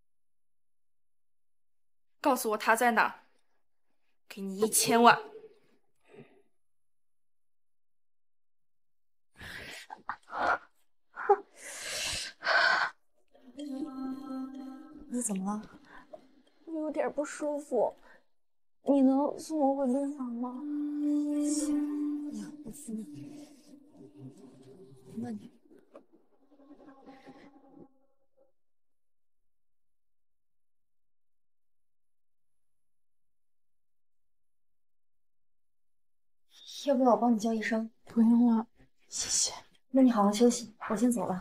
告诉我他在哪儿，给你1000万。 你怎么了？我有点不舒服，你能送我回病房吗？行，我扶你。慢点。要不要我帮你叫医生？ 不用了，谢谢。 那你好好休息，我先走了。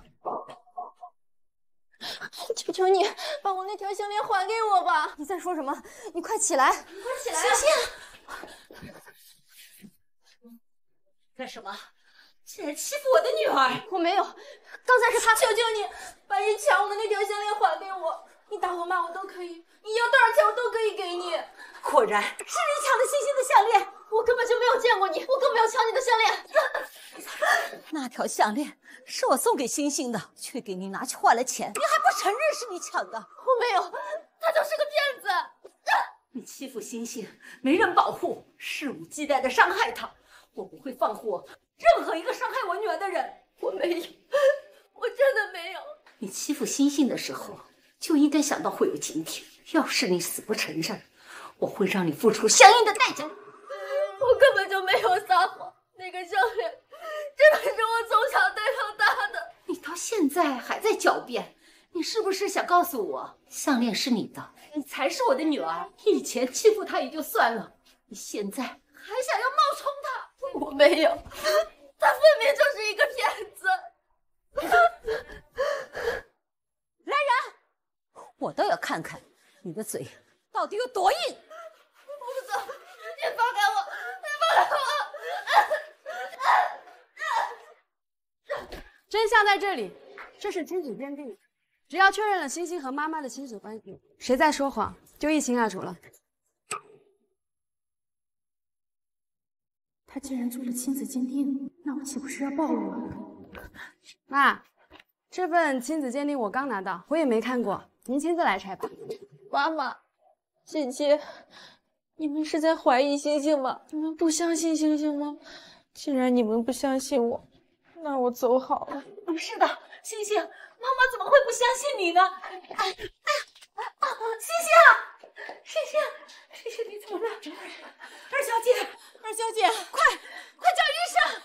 求求你，把我那条项链还给我吧！你在说什么？你快起来！你快起来！ 星星，干什么？竟然欺负我的女儿！ 我没有，刚才是他。 求求你，把人抢我的那条项链还给我！你打我骂我都可以，你要多少钱我都可以给你。 果然是你抢的星星的项链， 我根本就没有见过你，我更没有抢你的项链。 那条项链是我送给星星的，却给你拿去换了钱，你还不承认是你抢的？ 我没有，他就是个骗子。 你欺负星星，没人保护，肆无忌惮的伤害她，我不会放过任何一个伤害我女儿的人。 我没有，我真的没有。 你欺负星星的时候，就应该想到会有今天。要是你死不承认，我会让你付出相应的代价。 我根本就没有撒谎，那个项链真的是我从小戴到大的。 你到现在还在狡辩，你是不是想告诉我项链是你的，你才是我的女儿？以前欺负她也就算了，你现在还想要冒充她？ 我没有，他分明就是一个骗子。 来人，我倒要看看你的嘴到底有多硬。 不走，你放开我，你放开我！ 真相在这里，这是亲子鉴定，只要确认了星星和妈妈的亲子关系，谁在说谎就一清二楚了。 他既然做了亲子鉴定，那我岂不是要暴露了？ 妈，这份亲子鉴定我刚拿到，我也没看过，您亲自来拆吧。 妈妈，姐姐，你们是在怀疑星星吗？你们不相信星星吗？既然你们不相信我，那我走好了。 是的，星星，妈妈怎么会不相信你呢？星星，你怎么了？二小姐，快叫医生！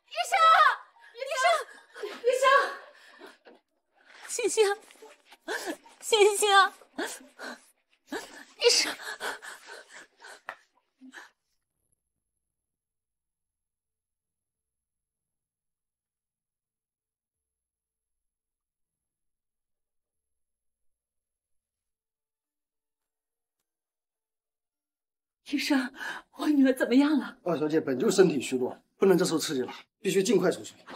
医生！星星，医生。医生，我女儿怎么样了？ 二小姐本就身体虚弱，不能再受刺激了，必须尽快手术。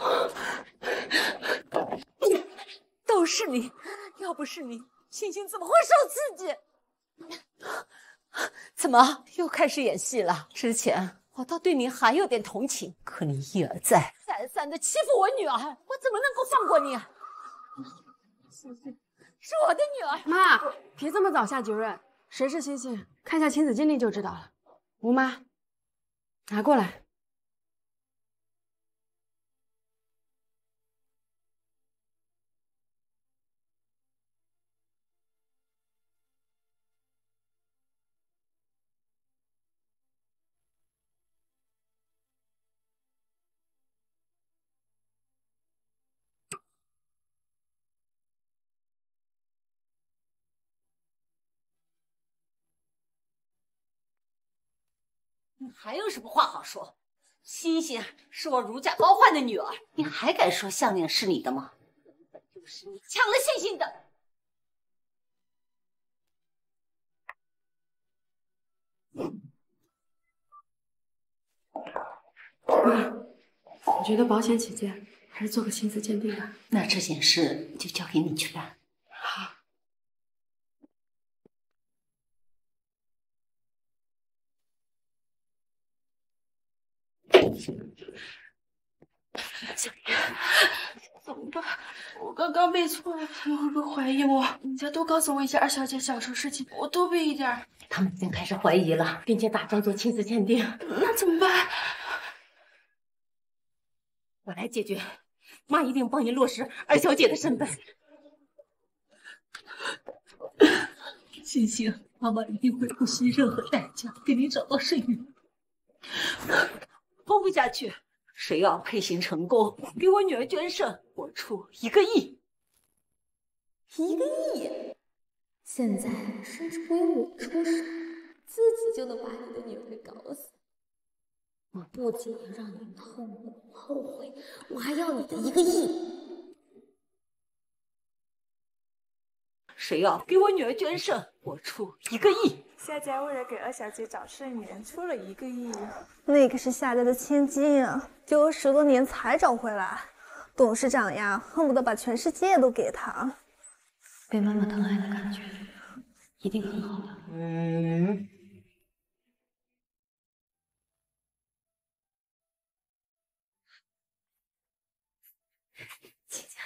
都是你，要不是你，星星怎么会受刺激？怎么又开始演戏了？之前我倒对你还有点同情，可你一而再、再三的欺负我女儿，我怎么能够放过你？星星是我的女儿。 妈，别这么早下结论。谁是星星？看下亲子鉴定就知道了。吴妈，拿过来。 你还有什么话好说？星星是我如假包换的女儿，你还敢说项链是你的吗？就是你抢了星星的。 妈，我觉得保险起见，还是做个亲子鉴定吧。 那这件事就交给你去办。 好。小叶，怎么办？我刚刚背错了，他们会不会怀疑我？你再多告诉我一些二小姐小时候事情，我多背一点。 他们已经开始怀疑了，并且打算做亲子鉴定。 那怎么办？ 我来解决，妈一定帮你落实二小姐的身份。星星，妈妈一定会不惜任何代价给你找到盛宇。 活不下去，谁要配型成功，给我女儿捐肾，我出1个亿。 1个亿，现在甚至不用我出手，自己就能把你的女儿给搞死。我不仅要让你痛苦后悔，我还要你的1个亿。 谁要给我女儿捐肾，我出1个亿。 夏家为了给二小姐找肾源，出了1个亿。 那可是夏家的千金啊，丢了10多年才找回来。董事长呀，恨不得把全世界都给他。 被妈妈疼爱的感觉，一定很好的。姐姐，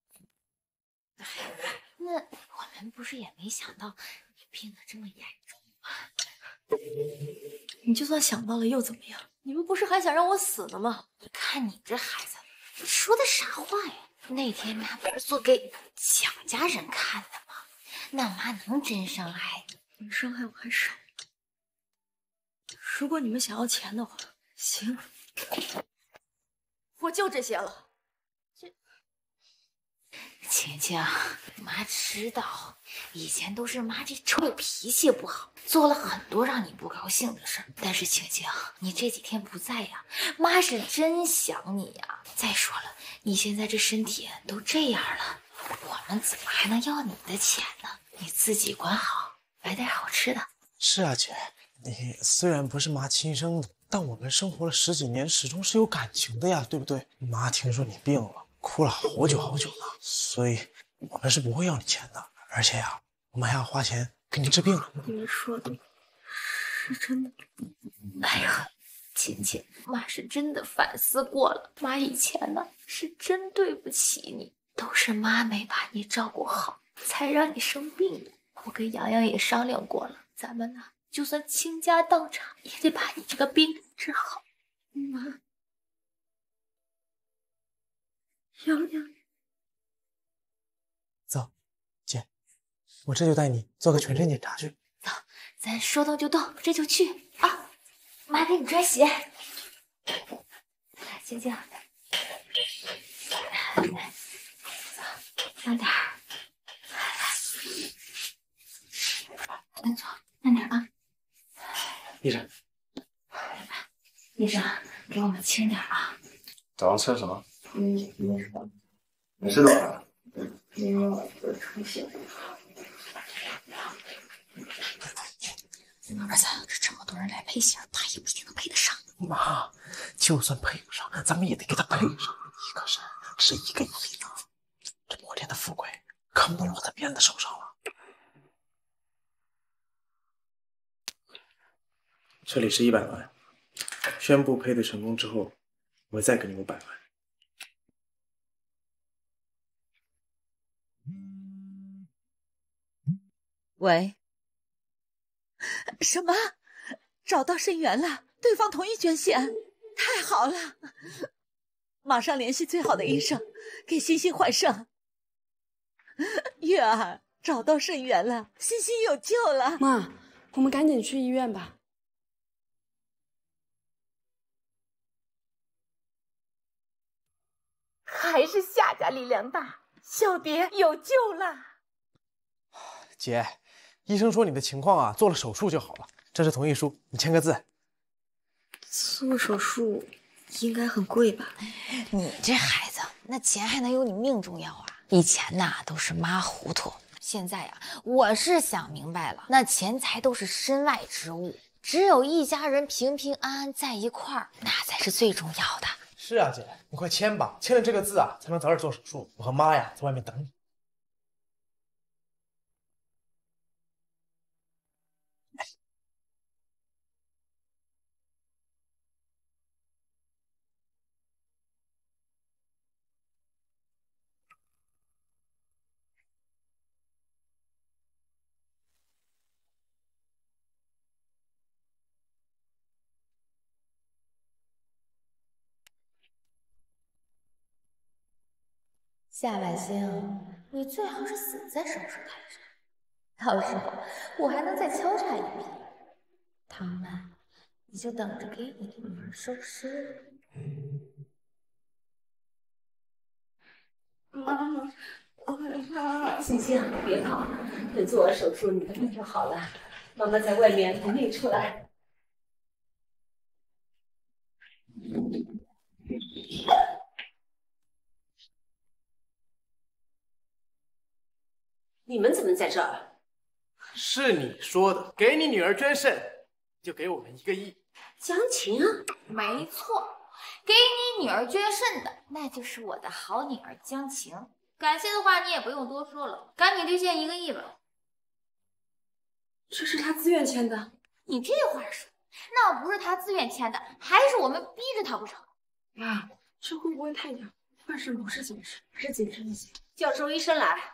那我们不是也没想到你病得这么严重吗？ 你就算想到了又怎么样？你们不是还想让我死呢吗？ 你看你这孩子说的啥话呀？那天妈不是做给蒋家人看的吗？那妈能真伤害你？ 你们伤害我还少。如果你们想要钱的话，行，我就这些了。 晴晴，妈知道，以前都是妈这臭脾气不好，做了很多让你不高兴的事儿。但是晴晴，你这几天不在呀，妈是真想你呀。再说了，你现在这身体都这样了，我们怎么还能要你的钱呢？你自己管好，买点好吃的。 是啊，姐，你虽然不是妈亲生的，但我们生活了10几年，始终是有感情的呀，对不对？妈听说你病了，哭了好久好久呢，所以我们是不会要你钱的。而且呀，我们还要花钱给你治病了。 你们说的是真的？ 哎呀，晴晴，妈是真的反思过了，妈以前呢是真对不起你，都是妈没把你照顾好，才让你生病的。我跟洋洋也商量过了，咱们呢就算倾家荡产，也得把你这个病治好。 妈，洋洋， 走，姐，我这就带你做个全身检查去。 走，咱说动就动，这就去啊！妈给你穿鞋。晴晴，慢点儿，慢走，慢点啊！ 医生， 医生，给我们轻点啊！ 早上吃了什么？ 没事的吧？ 出血。儿子，这么多人来配型，他也不一定能配得上。 妈，就算配不上，咱们也得给他配上。一个肾是1个亿呢，这摩天的富贵可不能落在别人的手上了。这里是100万，宣布配对成功之后，我会再给你500万。 喂，什么？找到肾源了，对方同意捐献，太好了！马上联系最好的医生，给欣欣换肾。月儿，找到肾源了，欣欣有救了。 妈，我们赶紧去医院吧。 还是夏家力量大，小蝶有救了。 姐，医生说你的情况啊，做了手术就好了。这是同意书，你签个字。 做手术应该很贵吧？ 你这孩子，那钱还能有你命重要啊？以前呐都是妈糊涂，现在呀，我是想明白了，那钱财都是身外之物，只有一家人平平安安在一块儿，那才是最重要的。 是啊，姐，你快签吧，签了这个字啊，才能早点做手术。我和妈呀，在外面等你。 夏婉星，你最好是死在手术台上，到时候我还能再敲诈一笔。唐曼，你就等着给你的女儿收尸。 妈妈，我害怕。 星星，别跑，等做完手术你的病就好了。妈妈在外面等你出来。你们怎么在这儿？ 是你说的，给你女儿捐肾，就给我们1个亿。 江晴， 没错，给你女儿捐肾的，那就是我的好女儿江晴。感谢的话你也不用多说了，赶紧兑现1个亿吧。 这是他自愿签的。 你这话说，那不是他自愿签的，还是我们逼着他不成？ 妈，这会不会太假？换肾不是紧实，是紧实一些。 叫周医生来。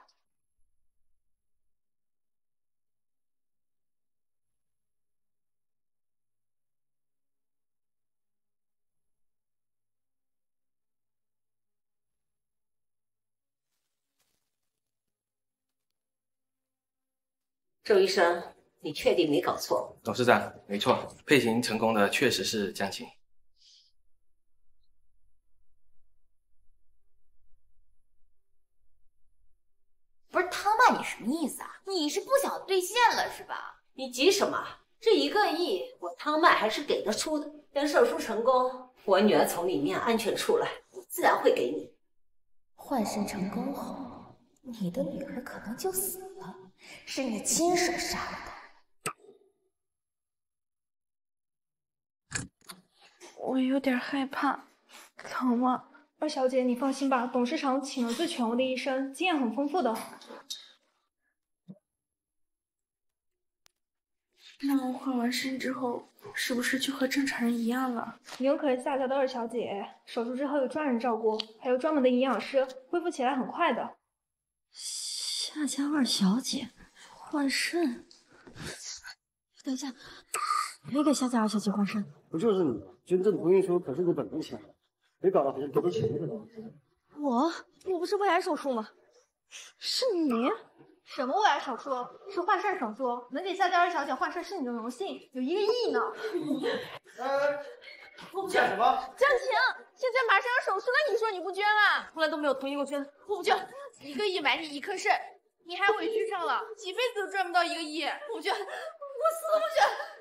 周医生，你确定没搞错？ 董事长，没错，配型成功的确实是江晴。 不是汤曼，你什么意思啊？你是不想兑现了是吧？ 你急什么？这1个亿，我汤曼还是给得出的。等手术成功，我女儿从里面安全出来，我自然会给你。 换肾成功后，你的女儿可能就死了，是你亲手杀了她。 我有点害怕，疼吗？ 二小姐，你放心吧，董事长请了最权威的医生，经验很丰富的。 那我换完肾之后，是不是就和正常人一样了？ 您可是夏家的二小姐，手术之后有专人照顾，还有专门的营养师，恢复起来很快的。 夏家二小姐换肾？等一下，谁给夏家二小姐换肾？ 不就是你捐赠同意书可是个本不钱，别搞得好像多钱似的。 我不是胃癌手术吗？是你？ 什么胃癌手术？是换肾手术，能给夏家二小姐换肾是你的荣幸，有1个亿呢。 不捐什么？ 江晴，现在马上要手术了，你说你不捐了？从来都没有同意过捐，我不捐。1个亿买你1颗肾，你还委屈上了，几辈子都赚不到1个亿，不捐，我死都不捐。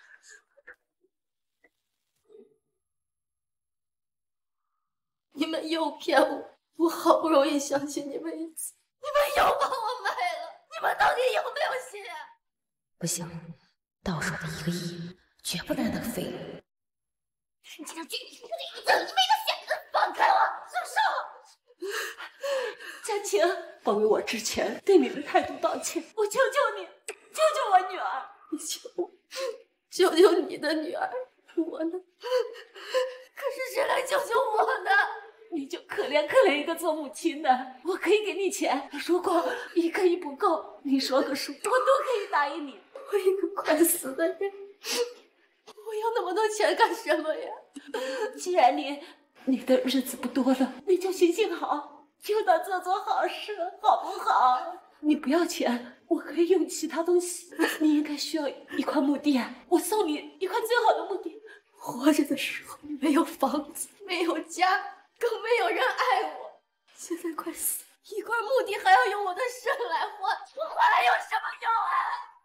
你们又骗我，我好不容易相信你们一次，你们又把我卖了，你们到底有没有心？ 不行，到手的1个亿绝不能让他废了。 你今天你没得选，放开我，住手！ 佳晴，关于我之前对你的态度道歉，我求求你，救救我女儿！你救我， 救救你的女儿，我呢？可是谁来救救我呢？ 你就可怜可怜一个做母亲的，我可以给你钱，如果1个亿不够，你说个数，我都可以答应你。 我一个快死的人，我要那么多钱干什么呀？ 既然你的日子不多了，你就行行好，就当做好事，好不好？你不要钱，我可以用其他东西。你应该需要一块墓地，我送你一块最好的墓地。 活着的时候没有房子，没有家，更没有人爱我。现在快死，一块墓地还要用我的肾来换，我换来有什么用啊？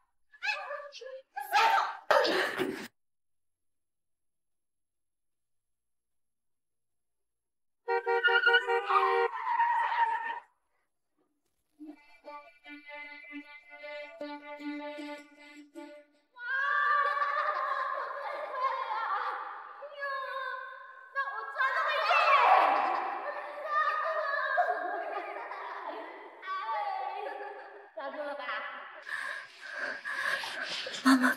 抓住了吧？妈妈，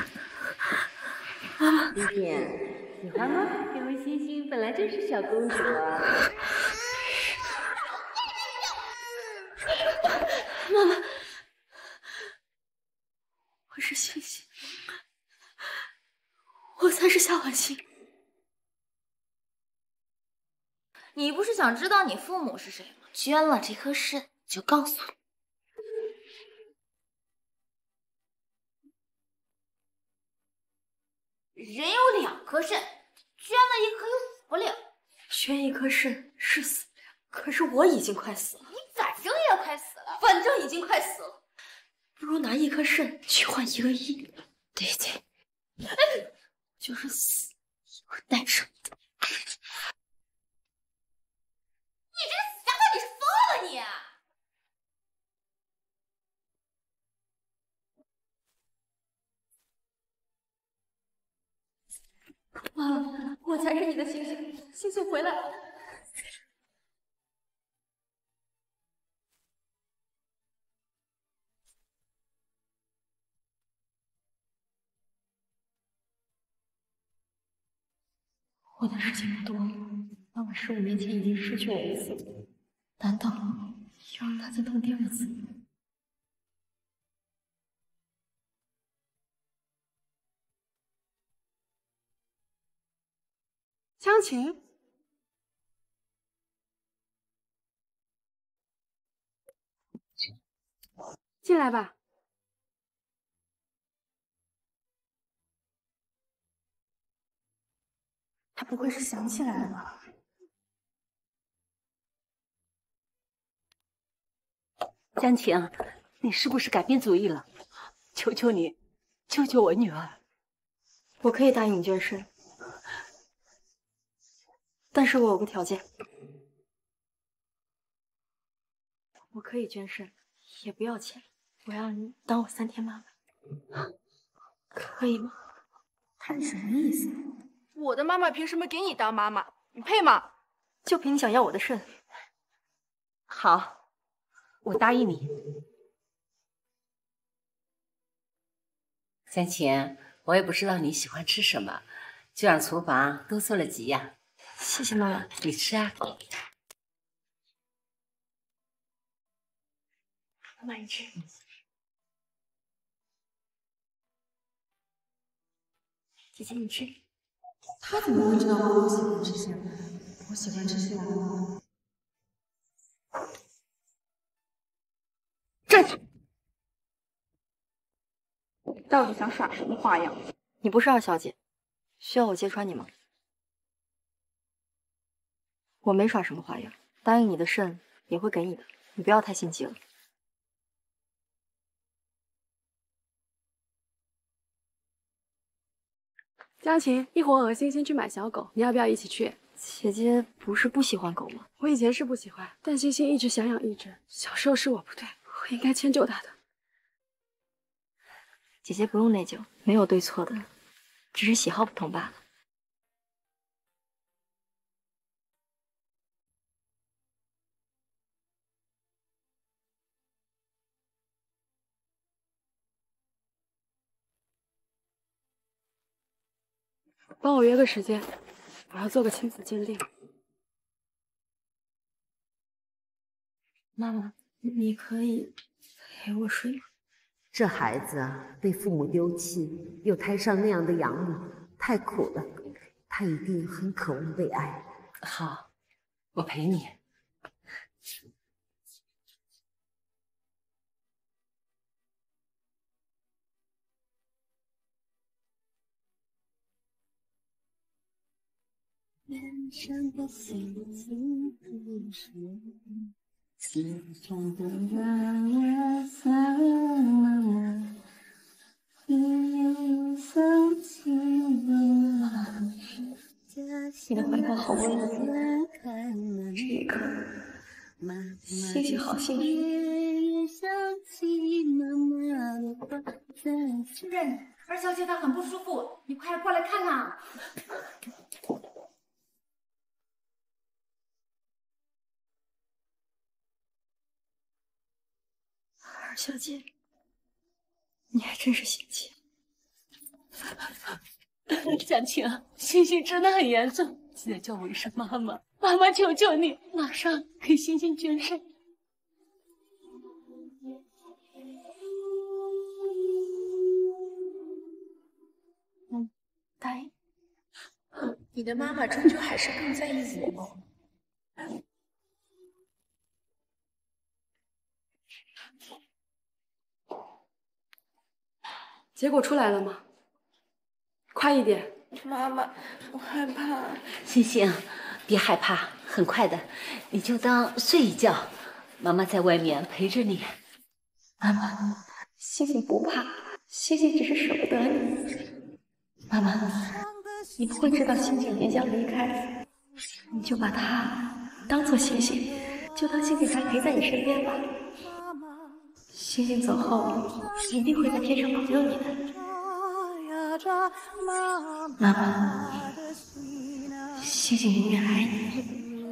妈妈， 星星，喜欢吗？这位星星本来就是小公主啊。 妈妈，我是星星，我才是夏婉星。 你你不是想知道你父母是谁吗？捐了这颗肾，就告诉你。人有2颗肾，捐了1颗又死不了。 捐1颗肾是死不了，可是我已经快死了。 你反正也快死了，反正已经快死了， 不如拿1颗肾去换1个亿。对对，就是死也会带上的。 你这个死家伙，你是疯了吧你？ 妈妈，我才是你的星星，星星回来了。我的事情不多，妈妈15年前已经失去我1次，难道要让她再痛第2次？ 江晴，进来吧。他不会是想起来了吧？ 江晴，你是不是改变主意了？求求你，救救我女儿！ 我可以答应你捐肾，但是我有个条件，我可以捐肾，也不要钱，我要你当我3天妈妈，可以吗？ 他是什么意思？我的妈妈凭什么给你当妈妈？你配吗？ 就凭你想要我的肾。 好，我答应你。 江晴，我也不知道你喜欢吃什么，就让厨房多做了几样。 谢谢妈妈。 你吃啊。 妈妈，你吃。姐姐，你吃。 他怎么会知道妈妈喜欢吃虾？我喜欢吃西兰花。 站起！你到底想耍什么花样？ 你不是2小姐，需要我揭穿你吗？我没耍什么花样，答应你的肾也会给你的，你不要太心急了。 江晴，一会儿我和星星去买小狗，你要不要一起去？ 姐姐不是不喜欢狗吗？ 我以前是不喜欢，但星星一直想养一只，小时候是我不对，我应该迁就它的。 姐姐不用内疚，没有对错的，只是喜好不同罢了。 帮我约个时间，我要做个亲子鉴定。 妈妈，你可以陪我睡吗？ 这孩子啊，被父母丢弃，又摊上那样的养母，太苦了。他一定很渴望被爱。 好，我陪你。 人生的心情不是心中的月色了，你想起了你的怀抱好温柔，这一刻，星星好幸福。 夫人，2小姐她很不舒服，你快过来看啊！ 2小姐，你还真是心机。 江晴，星星真的很严重，记得叫我一声妈妈。妈妈，求求你，马上给星星捐肾。 答应。你的妈妈终究还是更在意我。 结果出来了吗？快一点！ 妈妈，我害怕。星星，别害怕，很快的，你就当睡一觉，妈妈在外面陪着你。 妈妈，星星不怕，星星只是舍不得你。妈妈，你不会知道星星也将离开，你就把它当做星星，就当星星还陪在你身边吧。星星走后，一定会在天上保佑你的。妈妈，星星永远爱你。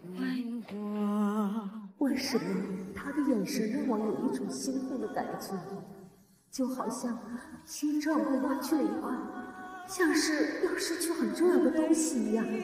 为什么他的眼神让我有一种兴奋的感觉，就好像心脏被挖去了一块，像是要失去很重要的东西一样。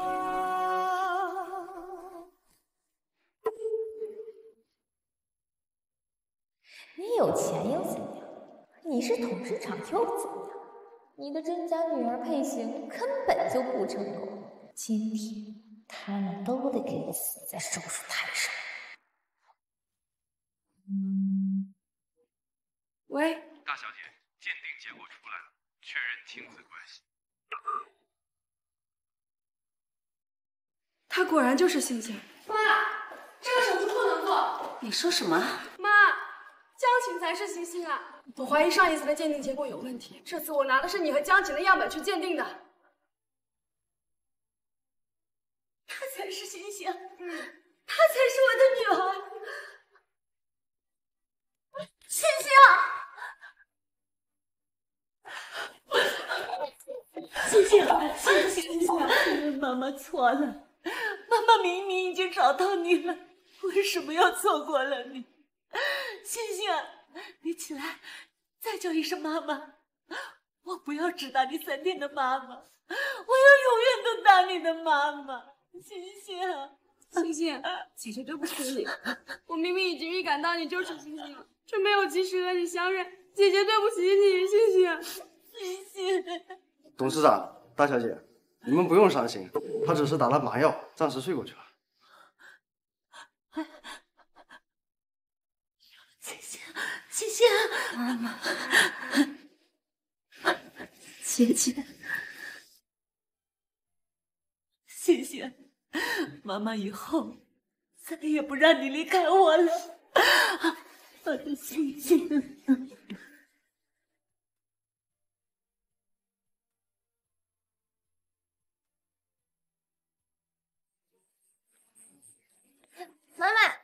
你有钱又怎样？你是董事长又怎样？你的真假女儿配型根本就不成功，今天他们都得给你死在手术台上。 喂， 大小姐，鉴定结果出来了，确认亲子关系。 他果然就是星星。 妈，这个手术不能做。 你说什么？ 妈，江晴才是星星啊！我怀疑上一次的鉴定结果有问题，这次我拿的是你和江晴的样本去鉴定的。 她才是星星，她才是我的女儿。星星，星星，妈妈错了，妈妈明明已经找到你了，为什么要错过了你？星星，你起来，再叫一声妈妈。我不要只当你3天的妈妈，我要永远都当你的妈妈。星星， 星星，姐姐对不起你，我明明已经预感到你就是星星了，却没有及时和你相认，姐姐对不起你，星星。 星星， 董事长、大小姐，你们不用伤心，他只是打了麻药，暂时睡过去了。 星星，妈妈，姐姐，星星，妈妈以后再也不让你离开我了，我的星星。 妈妈。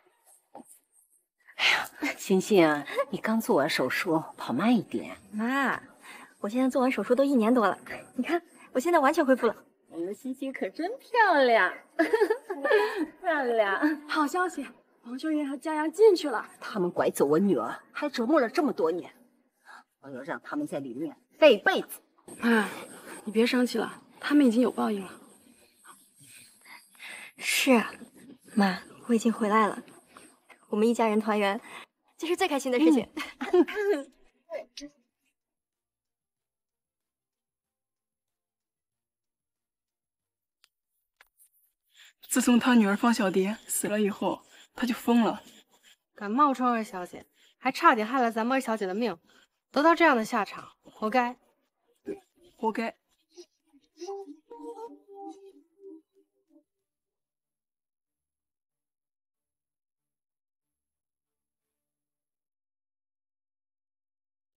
星星，你刚做完手术，跑慢一点。 妈，我现在做完手术都1年多了，你看我现在完全恢复了。 我们星星可真漂亮，漂亮！ 好消息，王秀云和江阳进去了。 他们拐走我女儿，还折磨了这么多年，我要让他们在里面背一辈子。 妈，你别生气了，他们已经有报应了。 是啊，妈，我已经回来了，我们一家人团圆，这是最开心的事情。 自从他女儿方小蝶死了以后，他就疯了。 敢冒充二小姐，还差点害了咱们二小姐的命，得到这样的下场，活该。 活该。